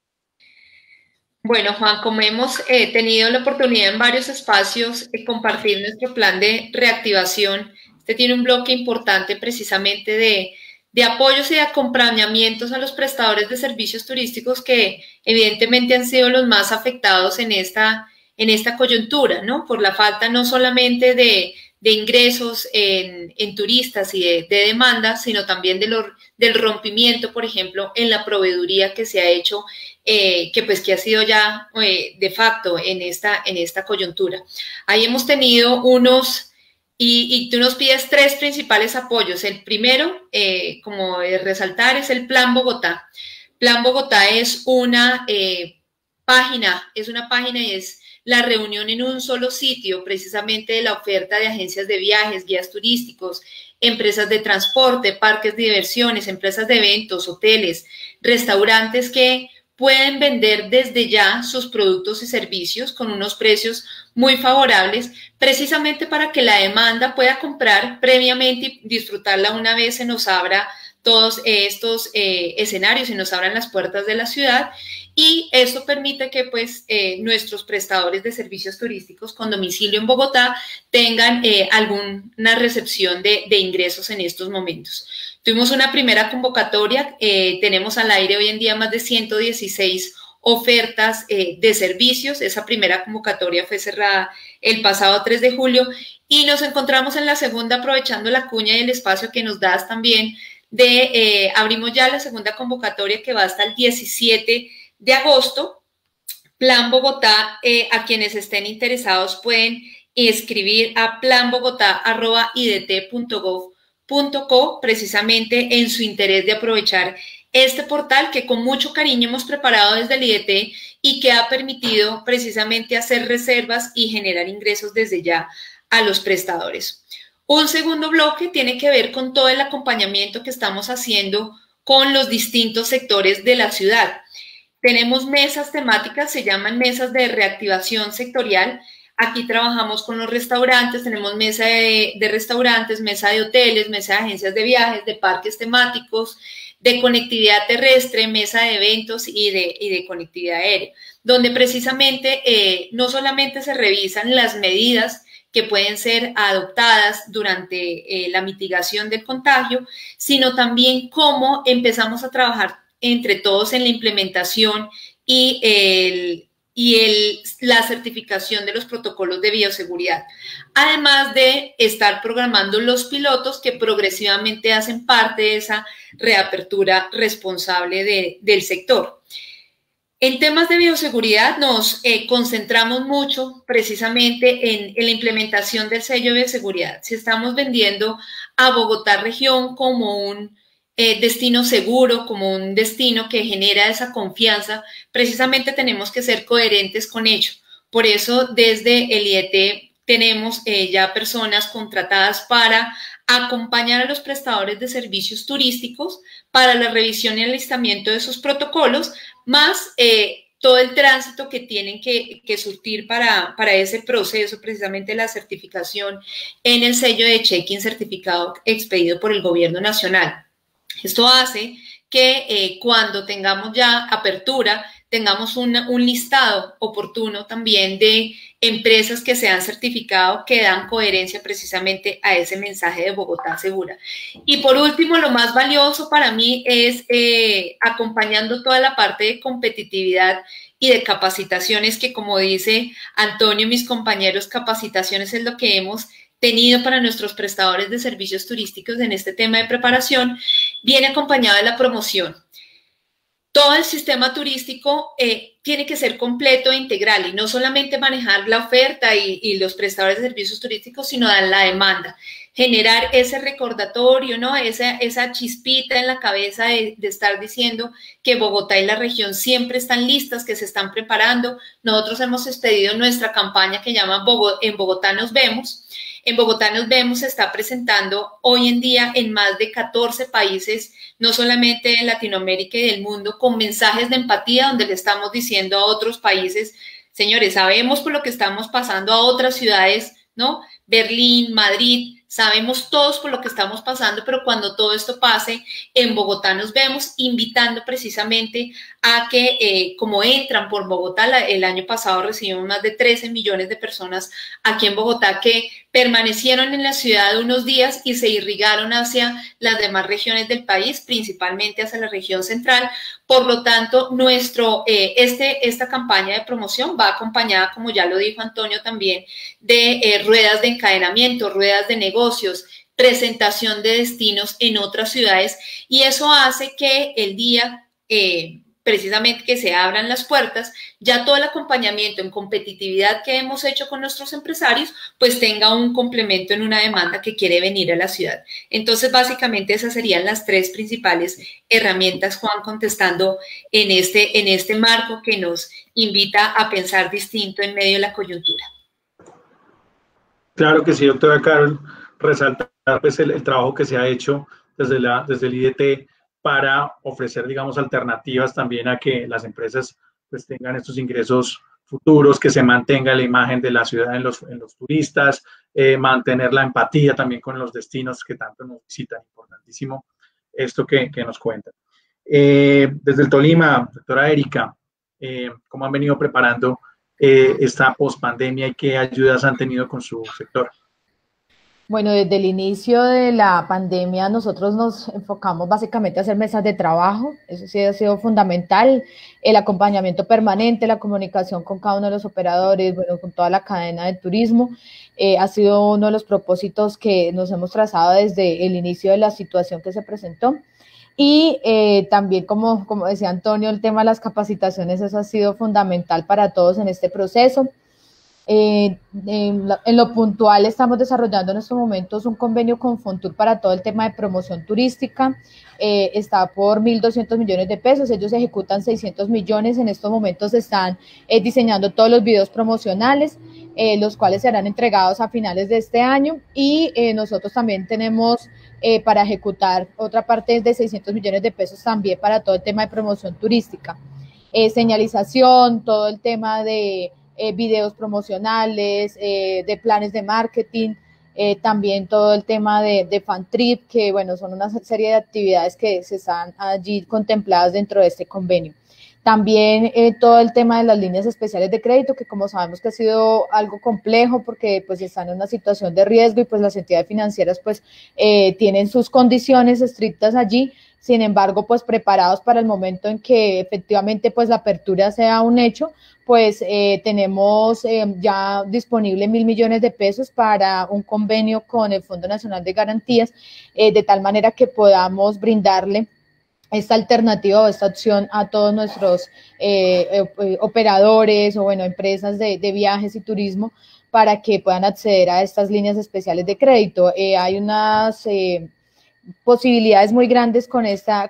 Bueno, Juan, como hemos tenido la oportunidad en varios espacios de compartir nuestro plan de reactivación, este tiene un bloque importante precisamente de apoyos y de acompañamientos a los prestadores de servicios turísticos que evidentemente han sido los más afectados en esta coyuntura, ¿no? Por la falta no solamente de ingresos en turistas y de demanda, sino también del rompimiento, por ejemplo, en la proveeduría que se ha hecho, que ha sido ya de facto en esta coyuntura. Ahí hemos tenido y tú nos pides 3 principales apoyos. El primero, como resaltar, es el Plan Bogotá. Plan Bogotá es una página y es la reunión en un solo sitio precisamente de la oferta de agencias de viajes, guías turísticos, empresas de transporte, parques de diversiones, empresas de eventos, hoteles, restaurantes que pueden vender desde ya sus productos y servicios con unos precios muy favorables, precisamente para que la demanda pueda comprar previamente y disfrutarla una vez se nos abra todos estos escenarios y nos abran las puertas de la ciudad, y esto permite que pues nuestros prestadores de servicios turísticos con domicilio en Bogotá tengan alguna recepción de ingresos en estos momentos. Tuvimos una primera convocatoria, tenemos al aire hoy en día más de 116 ofertas de servicios. Esa primera convocatoria fue cerrada el pasado 3 de julio y nos encontramos en la segunda, aprovechando la cuña y el espacio que nos das también, abrimos ya la segunda convocatoria que va hasta el 17 de agosto. Plan Bogotá, a quienes estén interesados pueden escribir a planbogotá@idt.gov.co precisamente en su interés de aprovechar este portal que con mucho cariño hemos preparado desde el IDT y que ha permitido precisamente hacer reservas y generar ingresos desde ya a los prestadores. Un segundo bloque tiene que ver con todo el acompañamiento que estamos haciendo con los distintos sectores de la ciudad. Tenemos mesas temáticas, se llaman mesas de reactivación sectorial. Aquí trabajamos con los restaurantes, tenemos mesa de restaurantes, mesa de hoteles, mesa de agencias de viajes, de parques temáticos, de conectividad terrestre, mesa de eventos y de conectividad aérea, donde precisamente no solamente se revisan las medidas que pueden ser adoptadas durante la mitigación del contagio, sino también cómo empezamos a trabajar entre todos en la implementación y la certificación de los protocolos de bioseguridad, además de estar programando los pilotos que progresivamente hacen parte de esa reapertura responsable del sector. En temas de bioseguridad nos concentramos mucho precisamente en la implementación del sello de bioseguridad. Si estamos vendiendo a Bogotá región como un destino seguro, como un destino que genera esa confianza, precisamente tenemos que ser coherentes con ello. Por eso desde el IDT tenemos ya personas contratadas para acompañar a los prestadores de servicios turísticos para la revisión y alistamiento de sus protocolos, más todo el tránsito que tienen que surtir para ese proceso, precisamente la certificación en el sello de check-in certificado expedido por el Gobierno Nacional. Esto hace que cuando tengamos ya apertura, tengamos un listado oportuno también de empresas que se han certificado, que dan coherencia precisamente a ese mensaje de Bogotá segura. Y por último, lo más valioso para mí es acompañando toda la parte de competitividad y de capacitaciones, que como dice Antonio y mis compañeros, capacitaciones es lo que hemos tenido para nuestros prestadores de servicios turísticos en este tema de preparación, viene acompañado de la promoción. Todo el sistema turístico tiene que ser completo e integral y no solamente manejar la oferta y los prestadores de servicios turísticos, sino dar la demanda, generar ese recordatorio, ¿no? Esa chispita en la cabeza de estar diciendo que Bogotá y la región siempre están listas, que se están preparando. Nosotros hemos expedido nuestra campaña que llama En Bogotá nos vemos. En Bogotá nos vemos se está presentando hoy en día en más de 14 países, no solamente de Latinoamérica y del mundo, con mensajes de empatía donde le estamos diciendo a otros países, señores, sabemos por lo que estamos pasando a otras ciudades, ¿no? Berlín, Madrid, sabemos todos por lo que estamos pasando, pero cuando todo esto pase, en Bogotá nos vemos, invitando precisamente a que, como entran por Bogotá, el año pasado recibimos más de 13 millones de personas aquí en Bogotá que permanecieron en la ciudad unos días y se irrigaron hacia las demás regiones del país, principalmente hacia la región central. Por lo tanto, esta campaña de promoción va acompañada, como ya lo dijo Antonio también, de ruedas de encadenamiento, ruedas de negocios, presentación de destinos en otras ciudades, y eso hace que el día precisamente que se abran las puertas, ya todo el acompañamiento en competitividad que hemos hecho con nuestros empresarios, pues tenga un complemento en una demanda que quiere venir a la ciudad. Entonces, básicamente esas serían las tres principales herramientas, Juan, contestando en este marco que nos invita a pensar distinto en medio de la coyuntura. Claro que sí, doctora Carol, resaltar pues, el trabajo que se ha hecho desde el IDT para ofrecer, digamos, alternativas también a que las empresas pues, tengan estos ingresos futuros, que se mantenga la imagen de la ciudad en los turistas, mantener la empatía también con los destinos que tanto nos visitan. Importantísimo esto que nos cuentan. Desde el Tolima, doctora Erika, ¿cómo han venido preparando esta pospandemia y qué ayudas han tenido con su sector? Bueno, desde el inicio de la pandemia nosotros nos enfocamos básicamente a hacer mesas de trabajo, eso sí ha sido fundamental, el acompañamiento permanente, la comunicación con cada uno de los operadores, bueno, con toda la cadena de turismo, ha sido uno de los propósitos que nos hemos trazado desde el inicio de la situación que se presentó. Y también, como decía Antonio, el tema de las capacitaciones, eso ha sido fundamental para todos en este proceso. En lo puntual estamos desarrollando en estos momentos un convenio con Fontur para todo el tema de promoción turística, está por 1.200 millones de pesos, ellos ejecutan 600 millones, en estos momentos están diseñando todos los videos promocionales, los cuales serán entregados a finales de este año, y nosotros también tenemos para ejecutar otra parte de 600 millones de pesos también para todo el tema de promoción turística, señalización, todo el tema de videos promocionales, de planes de marketing, también todo el tema de fan trip, que bueno, son una serie de actividades que se están allí contempladas dentro de este convenio. También todo el tema de las líneas especiales de crédito, que como sabemos que ha sido algo complejo porque pues están en una situación de riesgo y pues las entidades financieras pues tienen sus condiciones estrictas allí. Sin embargo, pues preparados para el momento en que efectivamente pues la apertura sea un hecho, pues tenemos ya disponible 1.000 millones de pesos para un convenio con el Fondo Nacional de Garantías, de tal manera que podamos brindarle esta alternativa o esta opción a todos nuestros operadores o bueno, empresas de viajes y turismo para que puedan acceder a estas líneas especiales de crédito. Hay unas posibilidades muy grandes con esta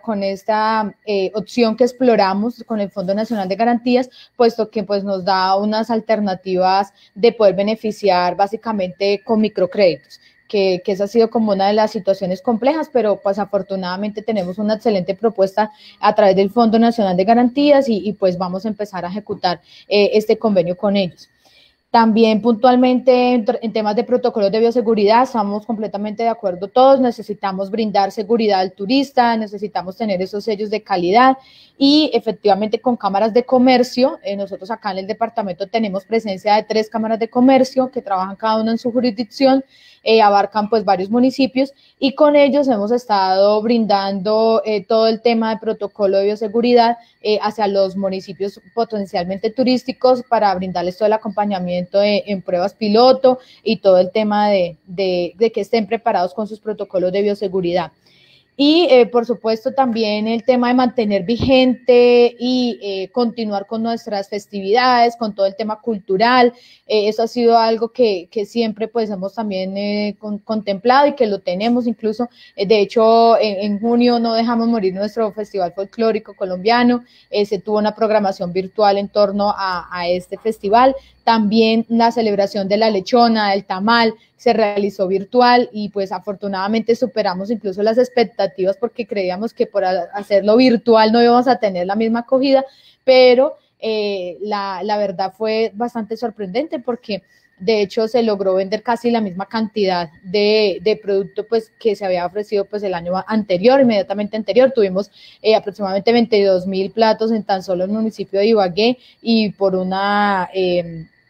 opción que exploramos con el Fondo Nacional de Garantías, puesto que pues nos da unas alternativas de poder beneficiar básicamente con microcréditos, que esa ha sido como una de las situaciones complejas, pero pues afortunadamente tenemos una excelente propuesta a través del Fondo Nacional de Garantías y pues vamos a empezar a ejecutar este convenio con ellos. También puntualmente en temas de protocolos de bioseguridad estamos completamente de acuerdo todos, necesitamos brindar seguridad al turista, necesitamos tener esos sellos de calidad y efectivamente con cámaras de comercio, nosotros acá en el departamento tenemos presencia de 3 cámaras de comercio que trabajan cada una en su jurisdicción, abarcan pues varios municipios y con ellos hemos estado brindando todo el tema de protocolo de bioseguridad hacia los municipios potencialmente turísticos para brindarles todo el acompañamiento en pruebas piloto y todo el tema de que estén preparados con sus protocolos de bioseguridad. Y por supuesto también el tema de mantener vigente y continuar con nuestras festividades, con todo el tema cultural, eso ha sido algo que siempre pues hemos también contemplado y que lo tenemos incluso, de hecho en junio no dejamos morir nuestro festival folclórico colombiano, se tuvo una programación virtual en torno a este festival, también la celebración de la lechona, del tamal, se realizó virtual y pues afortunadamente superamos incluso las expectativas porque creíamos que por hacerlo virtual no íbamos a tener la misma acogida, pero la verdad fue bastante sorprendente porque de hecho se logró vender casi la misma cantidad de producto pues que se había ofrecido pues el año anterior, inmediatamente anterior, tuvimos aproximadamente 22.000 platos en tan solo el municipio de Ibagué y por una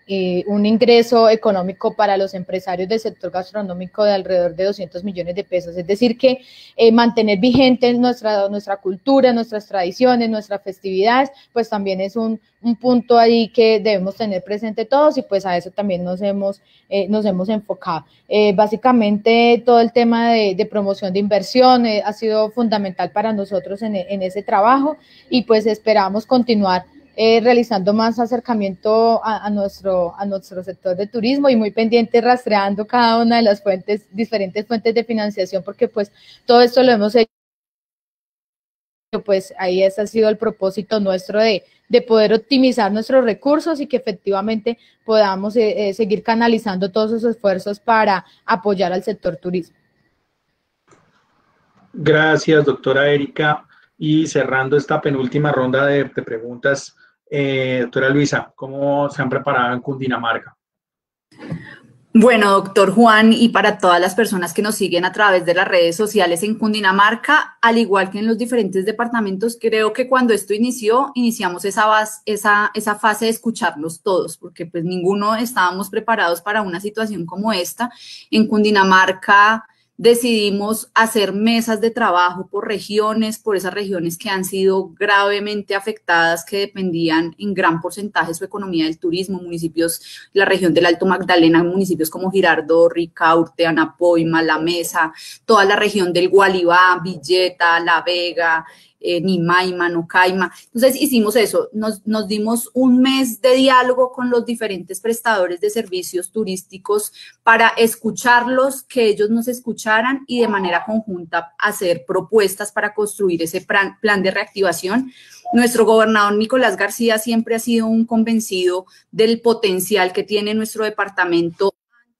un ingreso económico para los empresarios del sector gastronómico de alrededor de 200 millones de pesos. Es decir, que mantener vigente nuestra cultura, nuestras tradiciones, nuestras festividades, pues también es un punto ahí que debemos tener presente todos, y pues a eso también nos hemos enfocado. Básicamente todo el tema de promoción de inversión ha sido fundamental para nosotros en ese trabajo, y pues esperamos continuar realizando más acercamiento a nuestro sector de turismo, y muy pendiente rastreando cada una de las diferentes fuentes de financiación, porque pues todo esto lo hemos hecho, pues ahí ese ha sido el propósito nuestro de poder optimizar nuestros recursos y que efectivamente podamos seguir canalizando todos esos esfuerzos para apoyar al sector turismo. Gracias, doctora Erika. Y cerrando esta penúltima ronda de preguntas, doctora Luisa, ¿cómo se han preparado en Cundinamarca? Bueno, doctor Juan, y para todas las personas que nos siguen a través de las redes sociales en Cundinamarca, al igual que en los diferentes departamentos, creo que cuando esto iniciamos esa fase de escucharlos todos, porque pues ninguno estábamos preparados para una situación como esta. En Cundinamarca decidimos hacer mesas de trabajo por regiones, por esas regiones que han sido gravemente afectadas, que dependían en gran porcentaje de su economía del turismo, municipios, la región del Alto Magdalena, municipios como Girardot, Ricaurte, Anapoima, La Mesa, toda la región del Gualibá, Villeta, La Vega, Nimaima, Nocaima. Entonces hicimos eso, nos dimos un mes de diálogo con los diferentes prestadores de servicios turísticos para escucharlos, que ellos nos escucharan y de manera conjunta hacer propuestas para construir ese plan de reactivación. Nuestro gobernador Nicolás García siempre ha sido un convencido del potencial que tiene nuestro departamento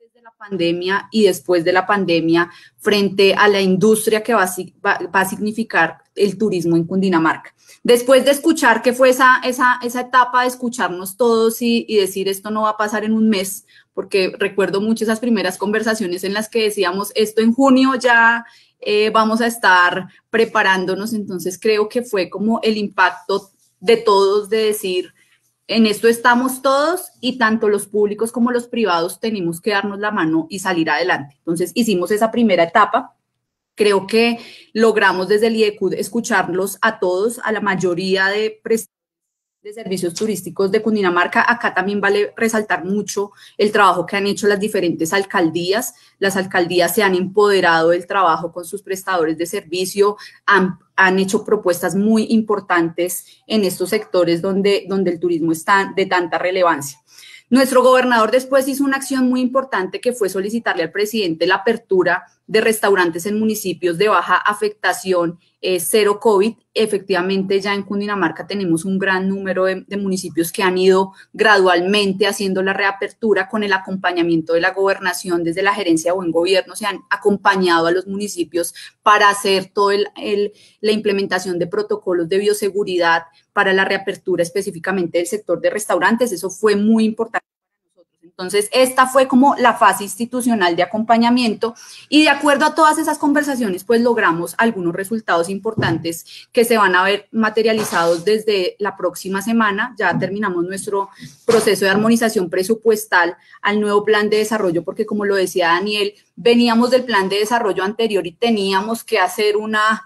pandemia y después de la pandemia frente a la industria que va a significar el turismo en Cundinamarca. Después de escuchar que fue esa etapa de escucharnos todos y decir esto no va a pasar en un mes, porque recuerdo mucho esas primeras conversaciones en las que decíamos esto en junio ya vamos a estar preparándonos, entonces creo que fue como el impacto de todos de decir en esto estamos todos y tanto los públicos como los privados tenemos que darnos la mano y salir adelante. Entonces hicimos esa primera etapa. Creo que logramos desde el IECUD escucharlos a todos, a la mayoría de prestadores de servicios turísticos de Cundinamarca. Acá también vale resaltar mucho el trabajo que han hecho las diferentes alcaldías. Las alcaldías se han empoderado del trabajo con sus prestadores de servicio, han hecho propuestas muy importantes en estos sectores donde el turismo está de tanta relevancia. Nuestro gobernador después hizo una acción muy importante que fue solicitarle al presidente la apertura de restaurantes en municipios de baja afectación, cero COVID. Efectivamente, ya en Cundinamarca tenemos un gran número de municipios que han ido gradualmente haciendo la reapertura con el acompañamiento de la gobernación. Desde la Gerencia de Buen Gobierno se han acompañado a los municipios para hacer toda la implementación de protocolos de bioseguridad para la reapertura específicamente del sector de restaurantes. Eso fue muy importante. Entonces, esta fue como la fase institucional de acompañamiento y de acuerdo a todas esas conversaciones, pues logramos algunos resultados importantes que se van a ver materializados desde la próxima semana. Ya terminamos nuestro proceso de armonización presupuestal al nuevo plan de desarrollo, porque como lo decía Daniel, veníamos del plan de desarrollo anterior y teníamos que hacer una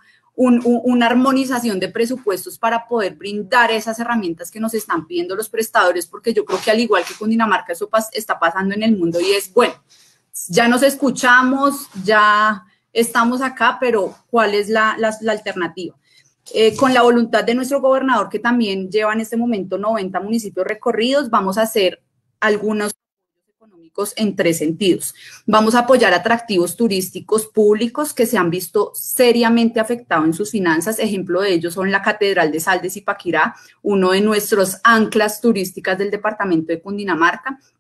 armonización de presupuestos para poder brindar esas herramientas que nos están pidiendo los prestadores, porque yo creo que al igual que Cundinamarca eso está pasando en el mundo y es, bueno, ya nos escuchamos, ya estamos acá, pero ¿cuál es la alternativa? Con la voluntad de nuestro gobernador, que también lleva en este momento 90 municipios recorridos, vamos a hacer algunos en tres sentidos. Vamos a apoyar atractivos turísticos públicos que se han visto seriamente afectados en sus finanzas. Ejemplo de ellos son la Catedral de Sal de Zipaquirá, uno de nuestros anclas turísticas del departamento de Cundinamarca.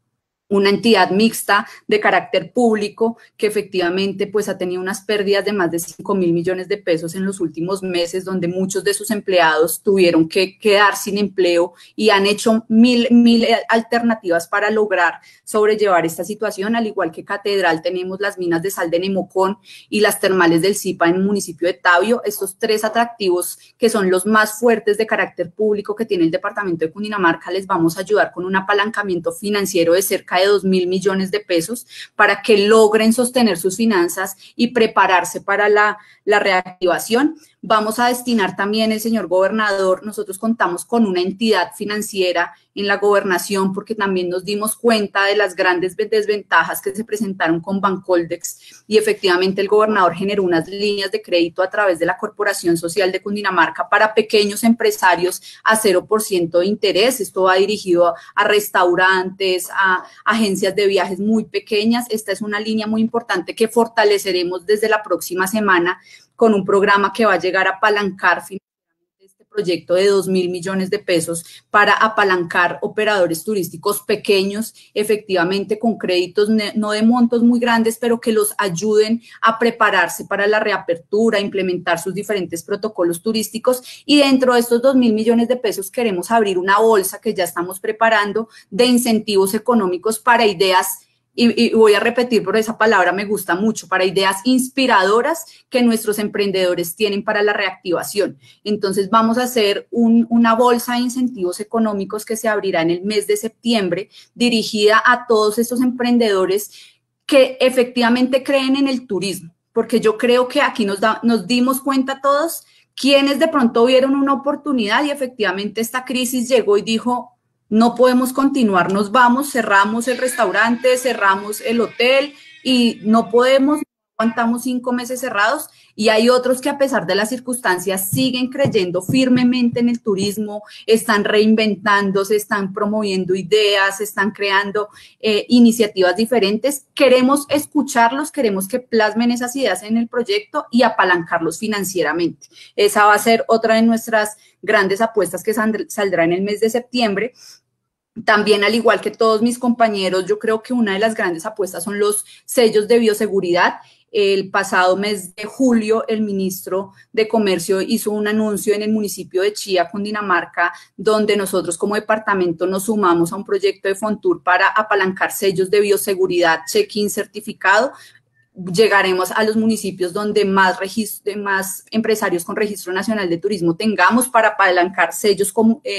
una entidad mixta de carácter público que efectivamente pues ha tenido unas pérdidas de más de 5.000 millones de pesos en los últimos meses, donde muchos de sus empleados tuvieron que quedar sin empleo y han hecho mil alternativas para lograr sobrellevar esta situación. Al igual que Catedral, tenemos las minas de sal de Nemocón y las termales del Zipa en el municipio de Tabio, estos tres atractivos que son los más fuertes de carácter público que tiene el departamento de Cundinamarca. Les vamos a ayudar con un apalancamiento financiero de cerca de 2.000 millones de pesos para que logren sostener sus finanzas y prepararse para la reactivación. Vamos a destinar también, el señor gobernador, nosotros contamos con una entidad financiera en la gobernación porque también nos dimos cuenta de las grandes desventajas que se presentaron con Bancoldex y efectivamente el gobernador generó unas líneas de crédito a través de la Corporación Social de Cundinamarca para pequeños empresarios a 0% de interés. Esto va dirigido a restaurantes, a agencias de viajes muy pequeñas. Esta es una línea muy importante que fortaleceremos desde la próxima semana con un programa que va a llegar a apalancar finalmente este proyecto de 2.000 millones de pesos para apalancar operadores turísticos pequeños, efectivamente con créditos no de montos muy grandes, pero que los ayuden a prepararse para la reapertura, a implementar sus diferentes protocolos turísticos. Y dentro de estos 2.000 millones de pesos queremos abrir una bolsa que ya estamos preparando de incentivos económicos para ideas. Y voy a repetir, porque esa palabra me gusta mucho, para ideas inspiradoras que nuestros emprendedores tienen para la reactivación. Entonces vamos a hacer una bolsa de incentivos económicos que se abrirá en el mes de septiembre, dirigida a todos estos emprendedores que efectivamente creen en el turismo, porque yo creo que aquí nos dimos cuenta todos quienes de pronto vieron una oportunidad y efectivamente esta crisis llegó y dijo: no podemos continuar, nos vamos, cerramos el restaurante, cerramos el hotel y no podemos, aguantamos 5 meses cerrados. Y hay otros que a pesar de las circunstancias siguen creyendo firmemente en el turismo, están reinventándose, están promoviendo ideas, están creando iniciativas diferentes. Queremos escucharlos, queremos que plasmen esas ideas en el proyecto y apalancarlos financieramente. Esa va a ser otra de nuestras grandes apuestas que saldrá en el mes de septiembre. También, al igual que todos mis compañeros, yo creo que una de las grandes apuestas son los sellos de bioseguridad. El pasado mes de julio, el ministro de Comercio hizo un anuncio en el municipio de Chía, Cundinamarca, donde nosotros como departamento nos sumamos a un proyecto de Fontur para apalancar sellos de bioseguridad, check-in certificado. Llegaremos a los municipios donde más empresarios con registro nacional de turismo tengamos para apalancar sellos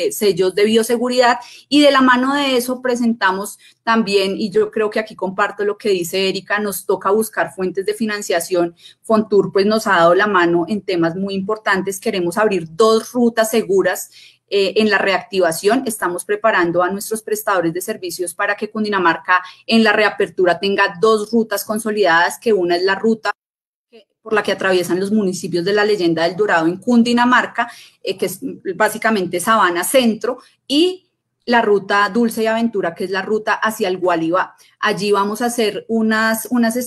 de bioseguridad, y de la mano de eso presentamos también, y yo creo que aquí comparto lo que dice Erika, nos toca buscar fuentes de financiación. Fontur pues nos ha dado la mano en temas muy importantes. Queremos abrir 2 rutas seguras en la reactivación. Estamos preparando a nuestros prestadores de servicios para que Cundinamarca en la reapertura tenga 2 rutas consolidadas, que una es la ruta por la que atraviesan los municipios de la Leyenda del Dorado en Cundinamarca, que es básicamente Sabana Centro, y la ruta Dulce y Aventura, que es la ruta hacia el Gualibá. Allí vamos a hacer más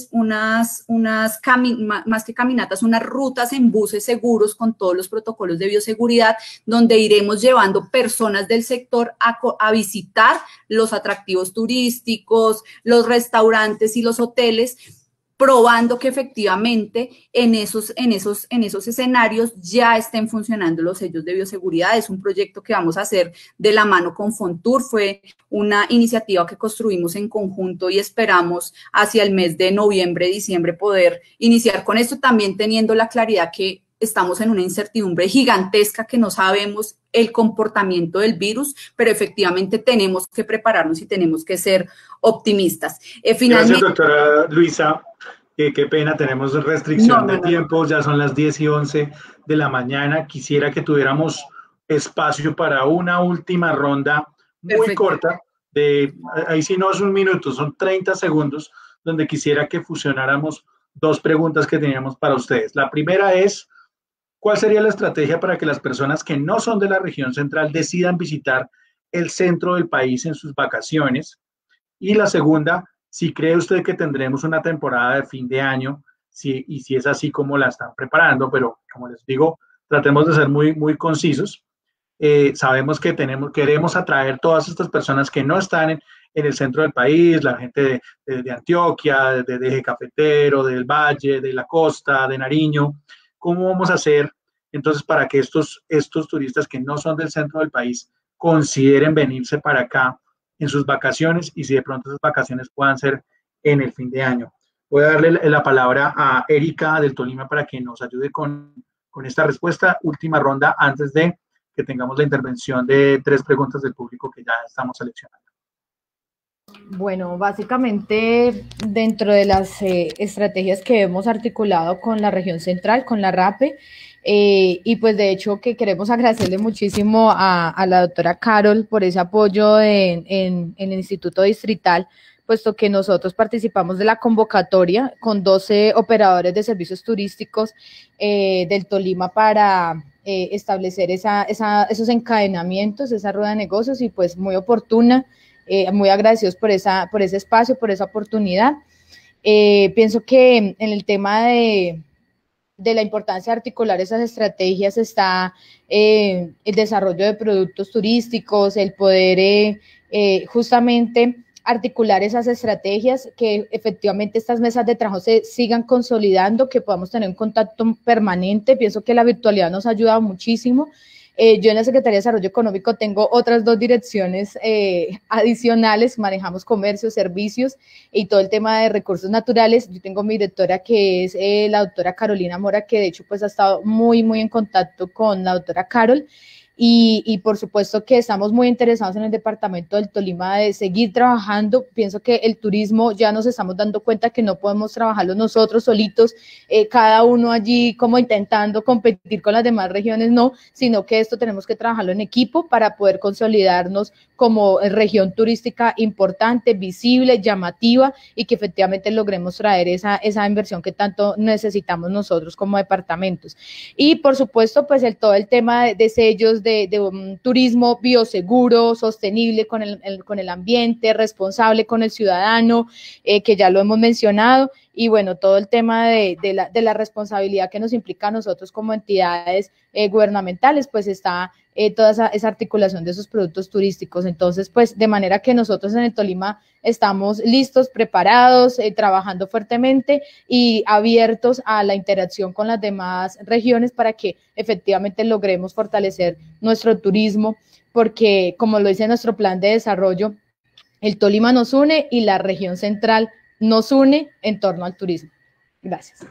que caminatas, unas rutas en buses seguros con todos los protocolos de bioseguridad, donde iremos llevando personas del sector a visitar los atractivos turísticos, los restaurantes y los hoteles, probando que efectivamente en esos escenarios ya estén funcionando los sellos de bioseguridad. Es un proyecto que vamos a hacer de la mano con Fontur. Fue una iniciativa que construimos en conjunto y esperamos hacia el mes de noviembre, diciembre poder iniciar con esto, también teniendo la claridad que estamos en una incertidumbre gigantesca, que no sabemos el comportamiento del virus, pero efectivamente tenemos que prepararnos y tenemos que ser optimistas. Gracias, doctora Luisa. Qué pena, tenemos restricción de tiempo, ya son las 10:11 de la mañana. Quisiera que tuviéramos espacio para una última ronda muy corta, ahí sí no es 1 minuto, son 30 segundos, donde quisiera que fusionáramos 2 preguntas que teníamos para ustedes. La primera es: ¿cuál sería la estrategia para que las personas que no son de la región central decidan visitar el centro del país en sus vacaciones? Y la segunda, si cree usted que tendremos una temporada de fin de año, y si es así, ¿cómo la están preparando? Pero, como les digo, tratemos de ser muy, muy concisos. Sabemos que queremos atraer todas estas personas que no están en el centro del país, la gente de Antioquia, de Eje Cafetero, del Valle, de la costa, de Nariño. ¿Cómo vamos a hacer entonces para que estos turistas que no son del centro del país consideren venirse para acá en sus vacaciones y si de pronto esas vacaciones puedan ser en el fin de año? Voy a darle la palabra a Erika del Tolima para que nos ayude con esta respuesta. Última ronda antes de que tengamos la intervención de 3 preguntas del público que ya estamos seleccionando. Bueno, básicamente dentro de las estrategias que hemos articulado con la región central, con la RAPE, y pues de hecho que queremos agradecerle muchísimo a la doctora Carol por ese apoyo en el Instituto Distrital, puesto que nosotros participamos de la convocatoria con 12 operadores de servicios turísticos del Tolima para establecer esos encadenamientos, esa rueda de negocios, y pues muy oportuna. Muy agradecidos por ese espacio, por esa oportunidad. Pienso que en el tema de la importancia de articular esas estrategias está el desarrollo de productos turísticos, el poder justamente articular esas estrategias, que efectivamente estas mesas de trabajo se sigan consolidando, que podamos tener un contacto permanente. Pienso que la virtualidad nos ha ayudado muchísimo. Yo en la Secretaría de Desarrollo Económico tengo otras 2 direcciones adicionales, manejamos comercio, servicios y todo el tema de recursos naturales. Yo tengo mi directora que es la doctora Carolina Mora, que de hecho pues ha estado muy en contacto con la doctora Carol. Y por supuesto que estamos muy interesados en el departamento del Tolima de seguir trabajando. Pienso que el turismo ya nos estamos dando cuenta que no podemos trabajarlo nosotros solitos, cada uno allí como intentando competir con las demás regiones, no, sino que esto tenemos que trabajarlo en equipo para poder consolidarnos como región turística importante, visible, llamativa, y que efectivamente logremos traer esa inversión que tanto necesitamos nosotros como departamentos. Y por supuesto pues todo el tema de sellos de un turismo bioseguro, sostenible con el ambiente, responsable con el ciudadano, que ya lo hemos mencionado, y bueno, todo el tema de la responsabilidad que nos implica a nosotros como entidades gubernamentales, pues está toda esa articulación de esos productos turísticos. Entonces, pues de manera que nosotros en el Tolima estamos listos, preparados, trabajando fuertemente y abiertos a la interacción con las demás regiones para que efectivamente logremos fortalecer nuestro turismo, porque como lo dice nuestro plan de desarrollo, el Tolima nos une y la región central nos une en torno al turismo. Gracias.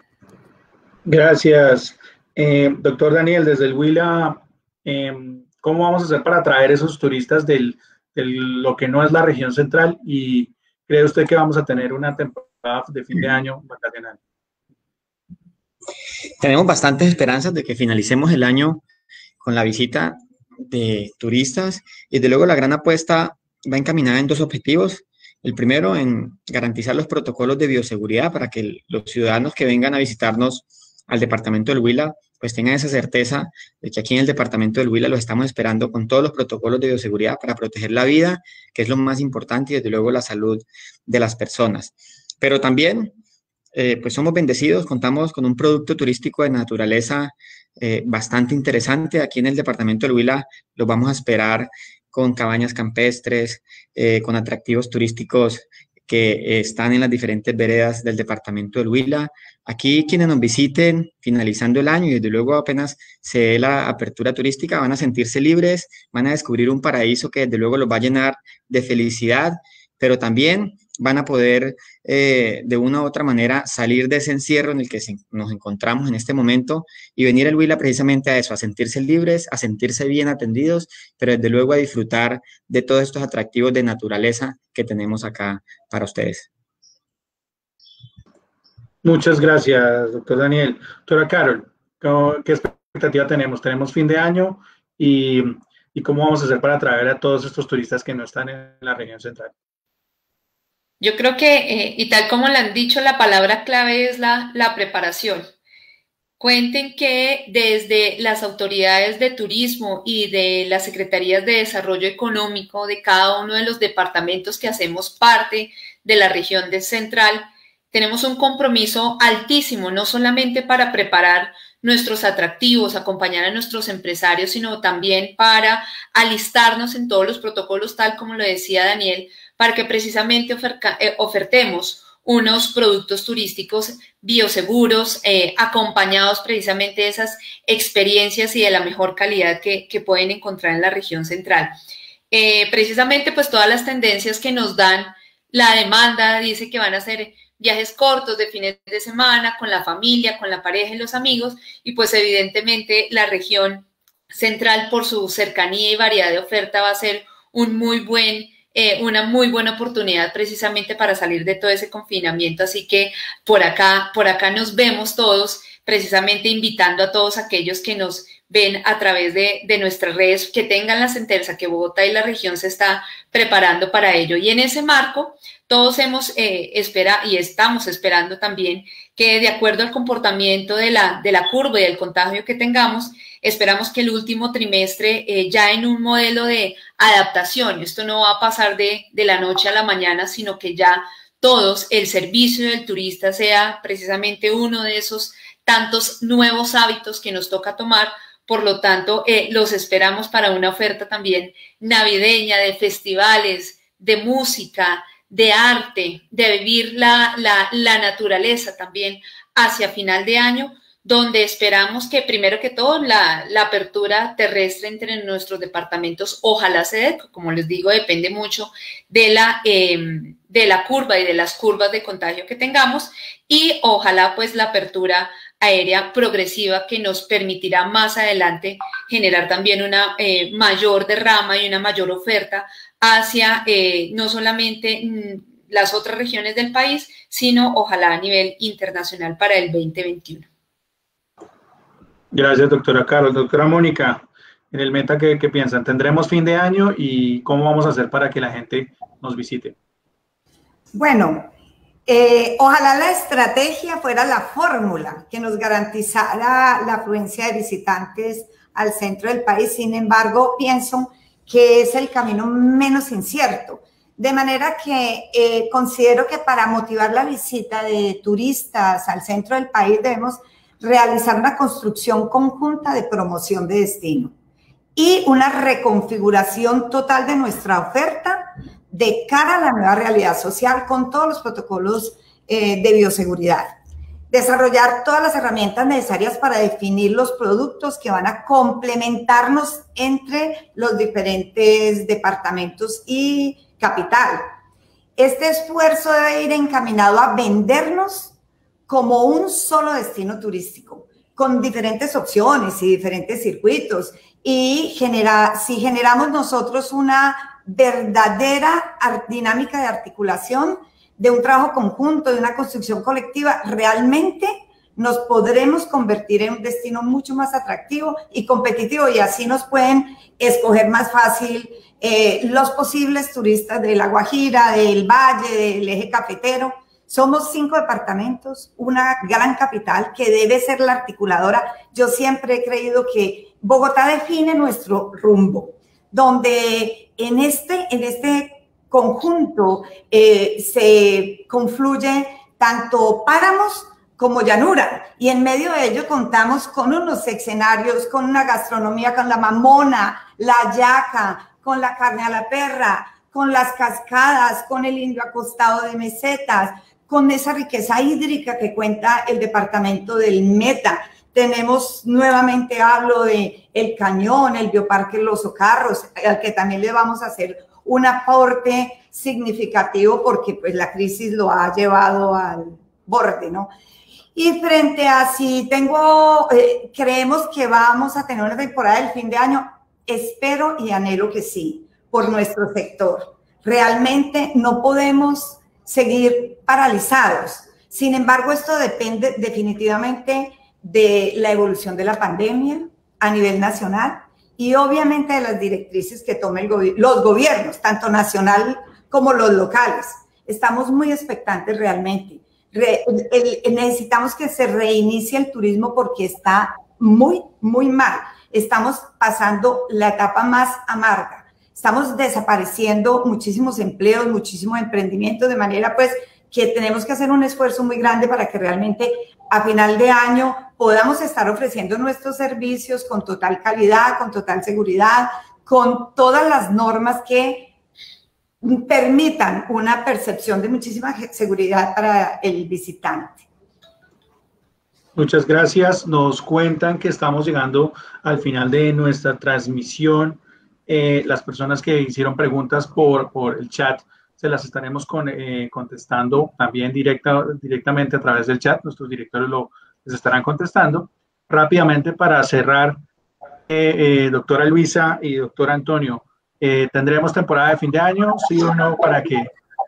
Gracias. Doctor Daniel, desde el Huila, ¿cómo vamos a hacer para atraer esos turistas de lo que no es la región central? ¿Y cree usted que vamos a tener una temporada de fin de año vacacional? Tenemos bastantes esperanzas de que finalicemos el año con la visita de turistas, y desde luego la gran apuesta va encaminada en 2 objetivos. El primero, en garantizar los protocolos de bioseguridad para que los ciudadanos que vengan a visitarnos al departamento del Huila pues tengan esa certeza de que aquí en el departamento del Huila los estamos esperando con todos los protocolos de bioseguridad para proteger la vida, que es lo más importante, y desde luego la salud de las personas. Pero también pues somos bendecidos, contamos con un producto turístico de naturaleza bastante interesante. Aquí en el departamento del Huila los vamos a esperar con cabañas campestres, con atractivos turísticos que están en las diferentes veredas del departamento del Huila. Aquí quienes nos visiten finalizando el año y desde luego apenas se dé la apertura turística van a sentirse libres, van a descubrir un paraíso que desde luego los va a llenar de felicidad, pero también van a poder de una u otra manera salir de ese encierro en el que nos encontramos en este momento y venir al Huila precisamente a eso, a sentirse libres, a sentirse bien atendidos, pero desde luego a disfrutar de todos estos atractivos de naturaleza que tenemos acá para ustedes. Muchas gracias, doctor Daniel. Doctora Carol, ¿qué expectativa tenemos? Tenemos fin de año y ¿cómo vamos a hacer para atraer a todos estos turistas que no están en la región central? Yo creo que, y tal como le han dicho, la palabra clave es la preparación. Cuenten que desde las autoridades de turismo y de las secretarías de desarrollo económico de cada uno de los departamentos que hacemos parte de la región central, tenemos un compromiso altísimo, no solamente para preparar nuestros atractivos, acompañar a nuestros empresarios, sino también para alistarnos en todos los protocolos, tal como lo decía Daniel, para que precisamente ofertemos unos productos turísticos bioseguros, acompañados precisamente de esas experiencias y de la mejor calidad que pueden encontrar en la región central. Precisamente pues todas las tendencias que nos dan la demanda dice que van a ser viajes cortos de fines de semana con la familia, con la pareja y los amigos, y pues evidentemente la región central por su cercanía y variedad de oferta va a ser una muy buena oportunidad precisamente para salir de todo ese confinamiento. Así que por acá nos vemos todos, precisamente invitando a todos aquellos que nos ven a través de nuestras redes, que tengan la certeza que Bogotá y la región se está preparando para ello. Y en ese marco, todos estamos esperando también que, de acuerdo al comportamiento de la curva y del contagio que tengamos, esperamos que el último trimestre, ya en un modelo de adaptación, esto no va a pasar de la noche a la mañana, sino que ya todos, el servicio del turista sea precisamente uno de esos tantos nuevos hábitos que nos toca tomar. Por lo tanto, los esperamos para una oferta también navideña, de festivales, de música, de arte, de vivir la naturaleza también hacia final de año, donde esperamos que, primero que todo, la apertura terrestre entre nuestros departamentos ojalá se dé. Como les digo, depende mucho de la curva y de las curvas de contagio que tengamos, y ojalá pues la apertura aérea progresiva, que nos permitirá más adelante generar también una mayor derrama y una mayor oferta hacia no solamente las otras regiones del país, sino ojalá a nivel internacional para el 2021. Gracias, doctora Carol. Doctora Mónica, en el Meta, ¿qué piensan? ¿Tendremos fin de año y cómo vamos a hacer para que la gente nos visite? Bueno, ojalá la estrategia fuera la fórmula que nos garantizara la afluencia de visitantes al centro del país. Sin embargo, pienso que es el camino menos incierto. De manera que considero que para motivar la visita de turistas al centro del país debemos realizar una construcción conjunta de promoción de destino y una reconfiguración total de nuestra oferta de cara a la nueva realidad social, con todos los protocolos de bioseguridad. Desarrollar todas las herramientas necesarias para definir los productos que van a complementarnos entre los diferentes departamentos y capital. Este esfuerzo debe ir encaminado a vendernos como un solo destino turístico, con diferentes opciones y diferentes circuitos. Y si generamos nosotros una verdadera dinámica de articulación, de un trabajo conjunto, de una construcción colectiva, realmente nos podremos convertir en un destino mucho más atractivo y competitivo, y así nos pueden escoger más fácil los posibles turistas de La Guajira, del Valle, del Eje Cafetero. Somos 5 departamentos, una gran capital que debe ser la articuladora. Yo siempre he creído que Bogotá define nuestro rumbo, donde en este conjunto se confluye tanto páramos como llanura, y en medio de ello contamos con unos escenarios, con una gastronomía, con la mamona, la yaca, con la carne a la perra, con las cascadas, con el indio acostado de mesetas, con esa riqueza hídrica que cuenta el departamento del Meta. Tenemos, nuevamente hablo de el Cañón, el Bioparque Los Socarros, al que también le vamos a hacer un aporte significativo porque pues la crisis lo ha llevado al borde, ¿no? Y frente a si creemos que vamos a tener una temporada del fin de año, espero y anhelo que sí, por nuestro sector. Realmente no podemos seguir paralizados. Sin embargo, esto depende definitivamente de la evolución de la pandemia a nivel nacional y obviamente de las directrices que tomen los gobiernos, tanto nacional como los locales. Estamos muy expectantes realmente. Necesitamos que se reinicie el turismo porque está muy, muy mal. Estamos pasando la etapa más amarga. Estamos desapareciendo muchísimos empleos, muchísimos emprendimientos, de manera pues que tenemos que hacer un esfuerzo muy grande para que realmente a final de año podamos estar ofreciendo nuestros servicios con total calidad, con total seguridad, con todas las normas que permitan una percepción de muchísima seguridad para el visitante. Muchas gracias. Nos cuentan que estamos llegando al final de nuestra transmisión. Las personas que hicieron preguntas por el chat, se las estaremos contestando también directamente a través del chat. Nuestros directores les estarán contestando. Rápidamente, para cerrar, doctora Luisa y doctor Antonio, ¿tendremos temporada de fin de año? ¿Sí o no? Para que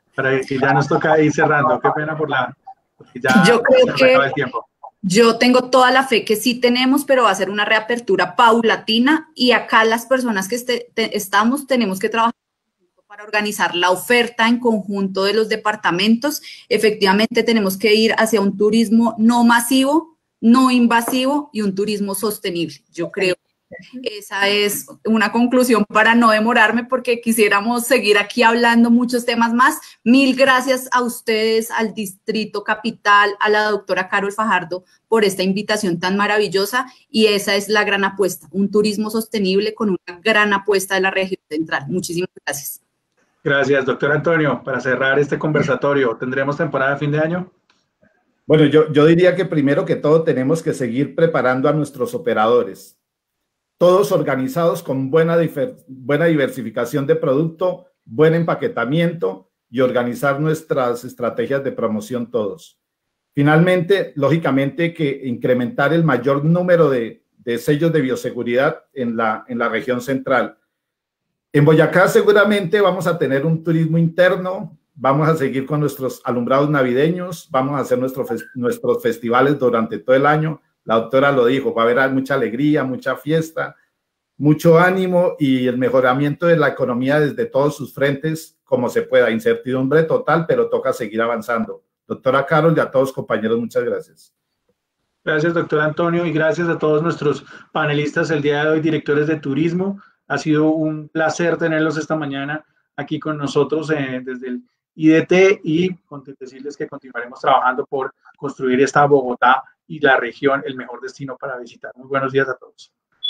ya nos toca ir cerrando. Qué pena porque ya yo creo se acaba el tiempo. Yo tengo toda la fe que sí tenemos, pero va a ser una reapertura paulatina y acá las personas que tenemos que trabajar para organizar la oferta en conjunto de los departamentos. Efectivamente, tenemos que ir hacia un turismo no masivo, no invasivo y un turismo sostenible. Yo creo que esa es una conclusión para no demorarme porque quisiéramos seguir aquí hablando muchos temas más. Mil gracias a ustedes, al Distrito Capital, a la doctora Carol Fajardo por esta invitación tan maravillosa y esa es la gran apuesta, un turismo sostenible con una gran apuesta de la región central. Muchísimas gracias. Gracias, doctor Antonio. Para cerrar este conversatorio, ¿tendremos temporada de fin de año? Bueno, yo diría que primero que todo tenemos que seguir preparando a nuestros operadores, todos organizados con buena diversificación de producto, buen empaquetamiento y organizar nuestras estrategias de promoción todos. Finalmente, lógicamente que incrementar el mayor número de sellos de bioseguridad en la región central. En Boyacá seguramente vamos a tener un turismo interno, vamos a seguir con nuestros alumbrados navideños, vamos a hacer nuestros festivales durante todo el año. La doctora lo dijo, va a haber mucha alegría, mucha fiesta, mucho ánimo y el mejoramiento de la economía desde todos sus frentes, como se pueda. Incertidumbre total, pero toca seguir avanzando. Doctora Carol y a todos compañeros, muchas gracias. Gracias, doctor Antonio, y gracias a todos nuestros panelistas el día de hoy, directores de turismo. Ha sido un placer tenerlos esta mañana aquí con nosotros desde el IDT y decirles que continuaremos trabajando por construir esta Bogotá y la región el mejor destino para visitar. Muy buenos días a todos.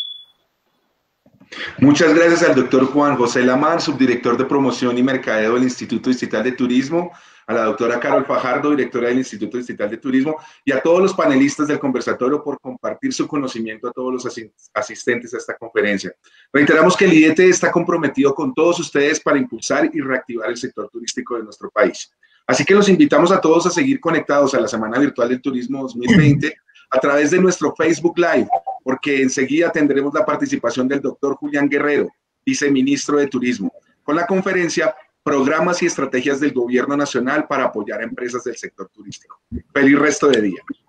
Muchas gracias al doctor Juan José Lamar, subdirector de promoción y mercadeo del Instituto Distrital de Turismo, a la doctora Carol Fajardo, directora del Instituto Distrital de Turismo, y a todos los panelistas del conversatorio por compartir su conocimiento a todos los asistentes a esta conferencia. Reiteramos que el IDT está comprometido con todos ustedes para impulsar y reactivar el sector turístico de nuestro país. Así que los invitamos a todos a seguir conectados a la Semana Virtual del Turismo 2020 a través de nuestro Facebook Live, porque enseguida tendremos la participación del doctor Julián Guerrero, viceministro de Turismo, con la conferencia Programas y Estrategias del Gobierno Nacional para apoyar a empresas del sector turístico. Feliz resto de día.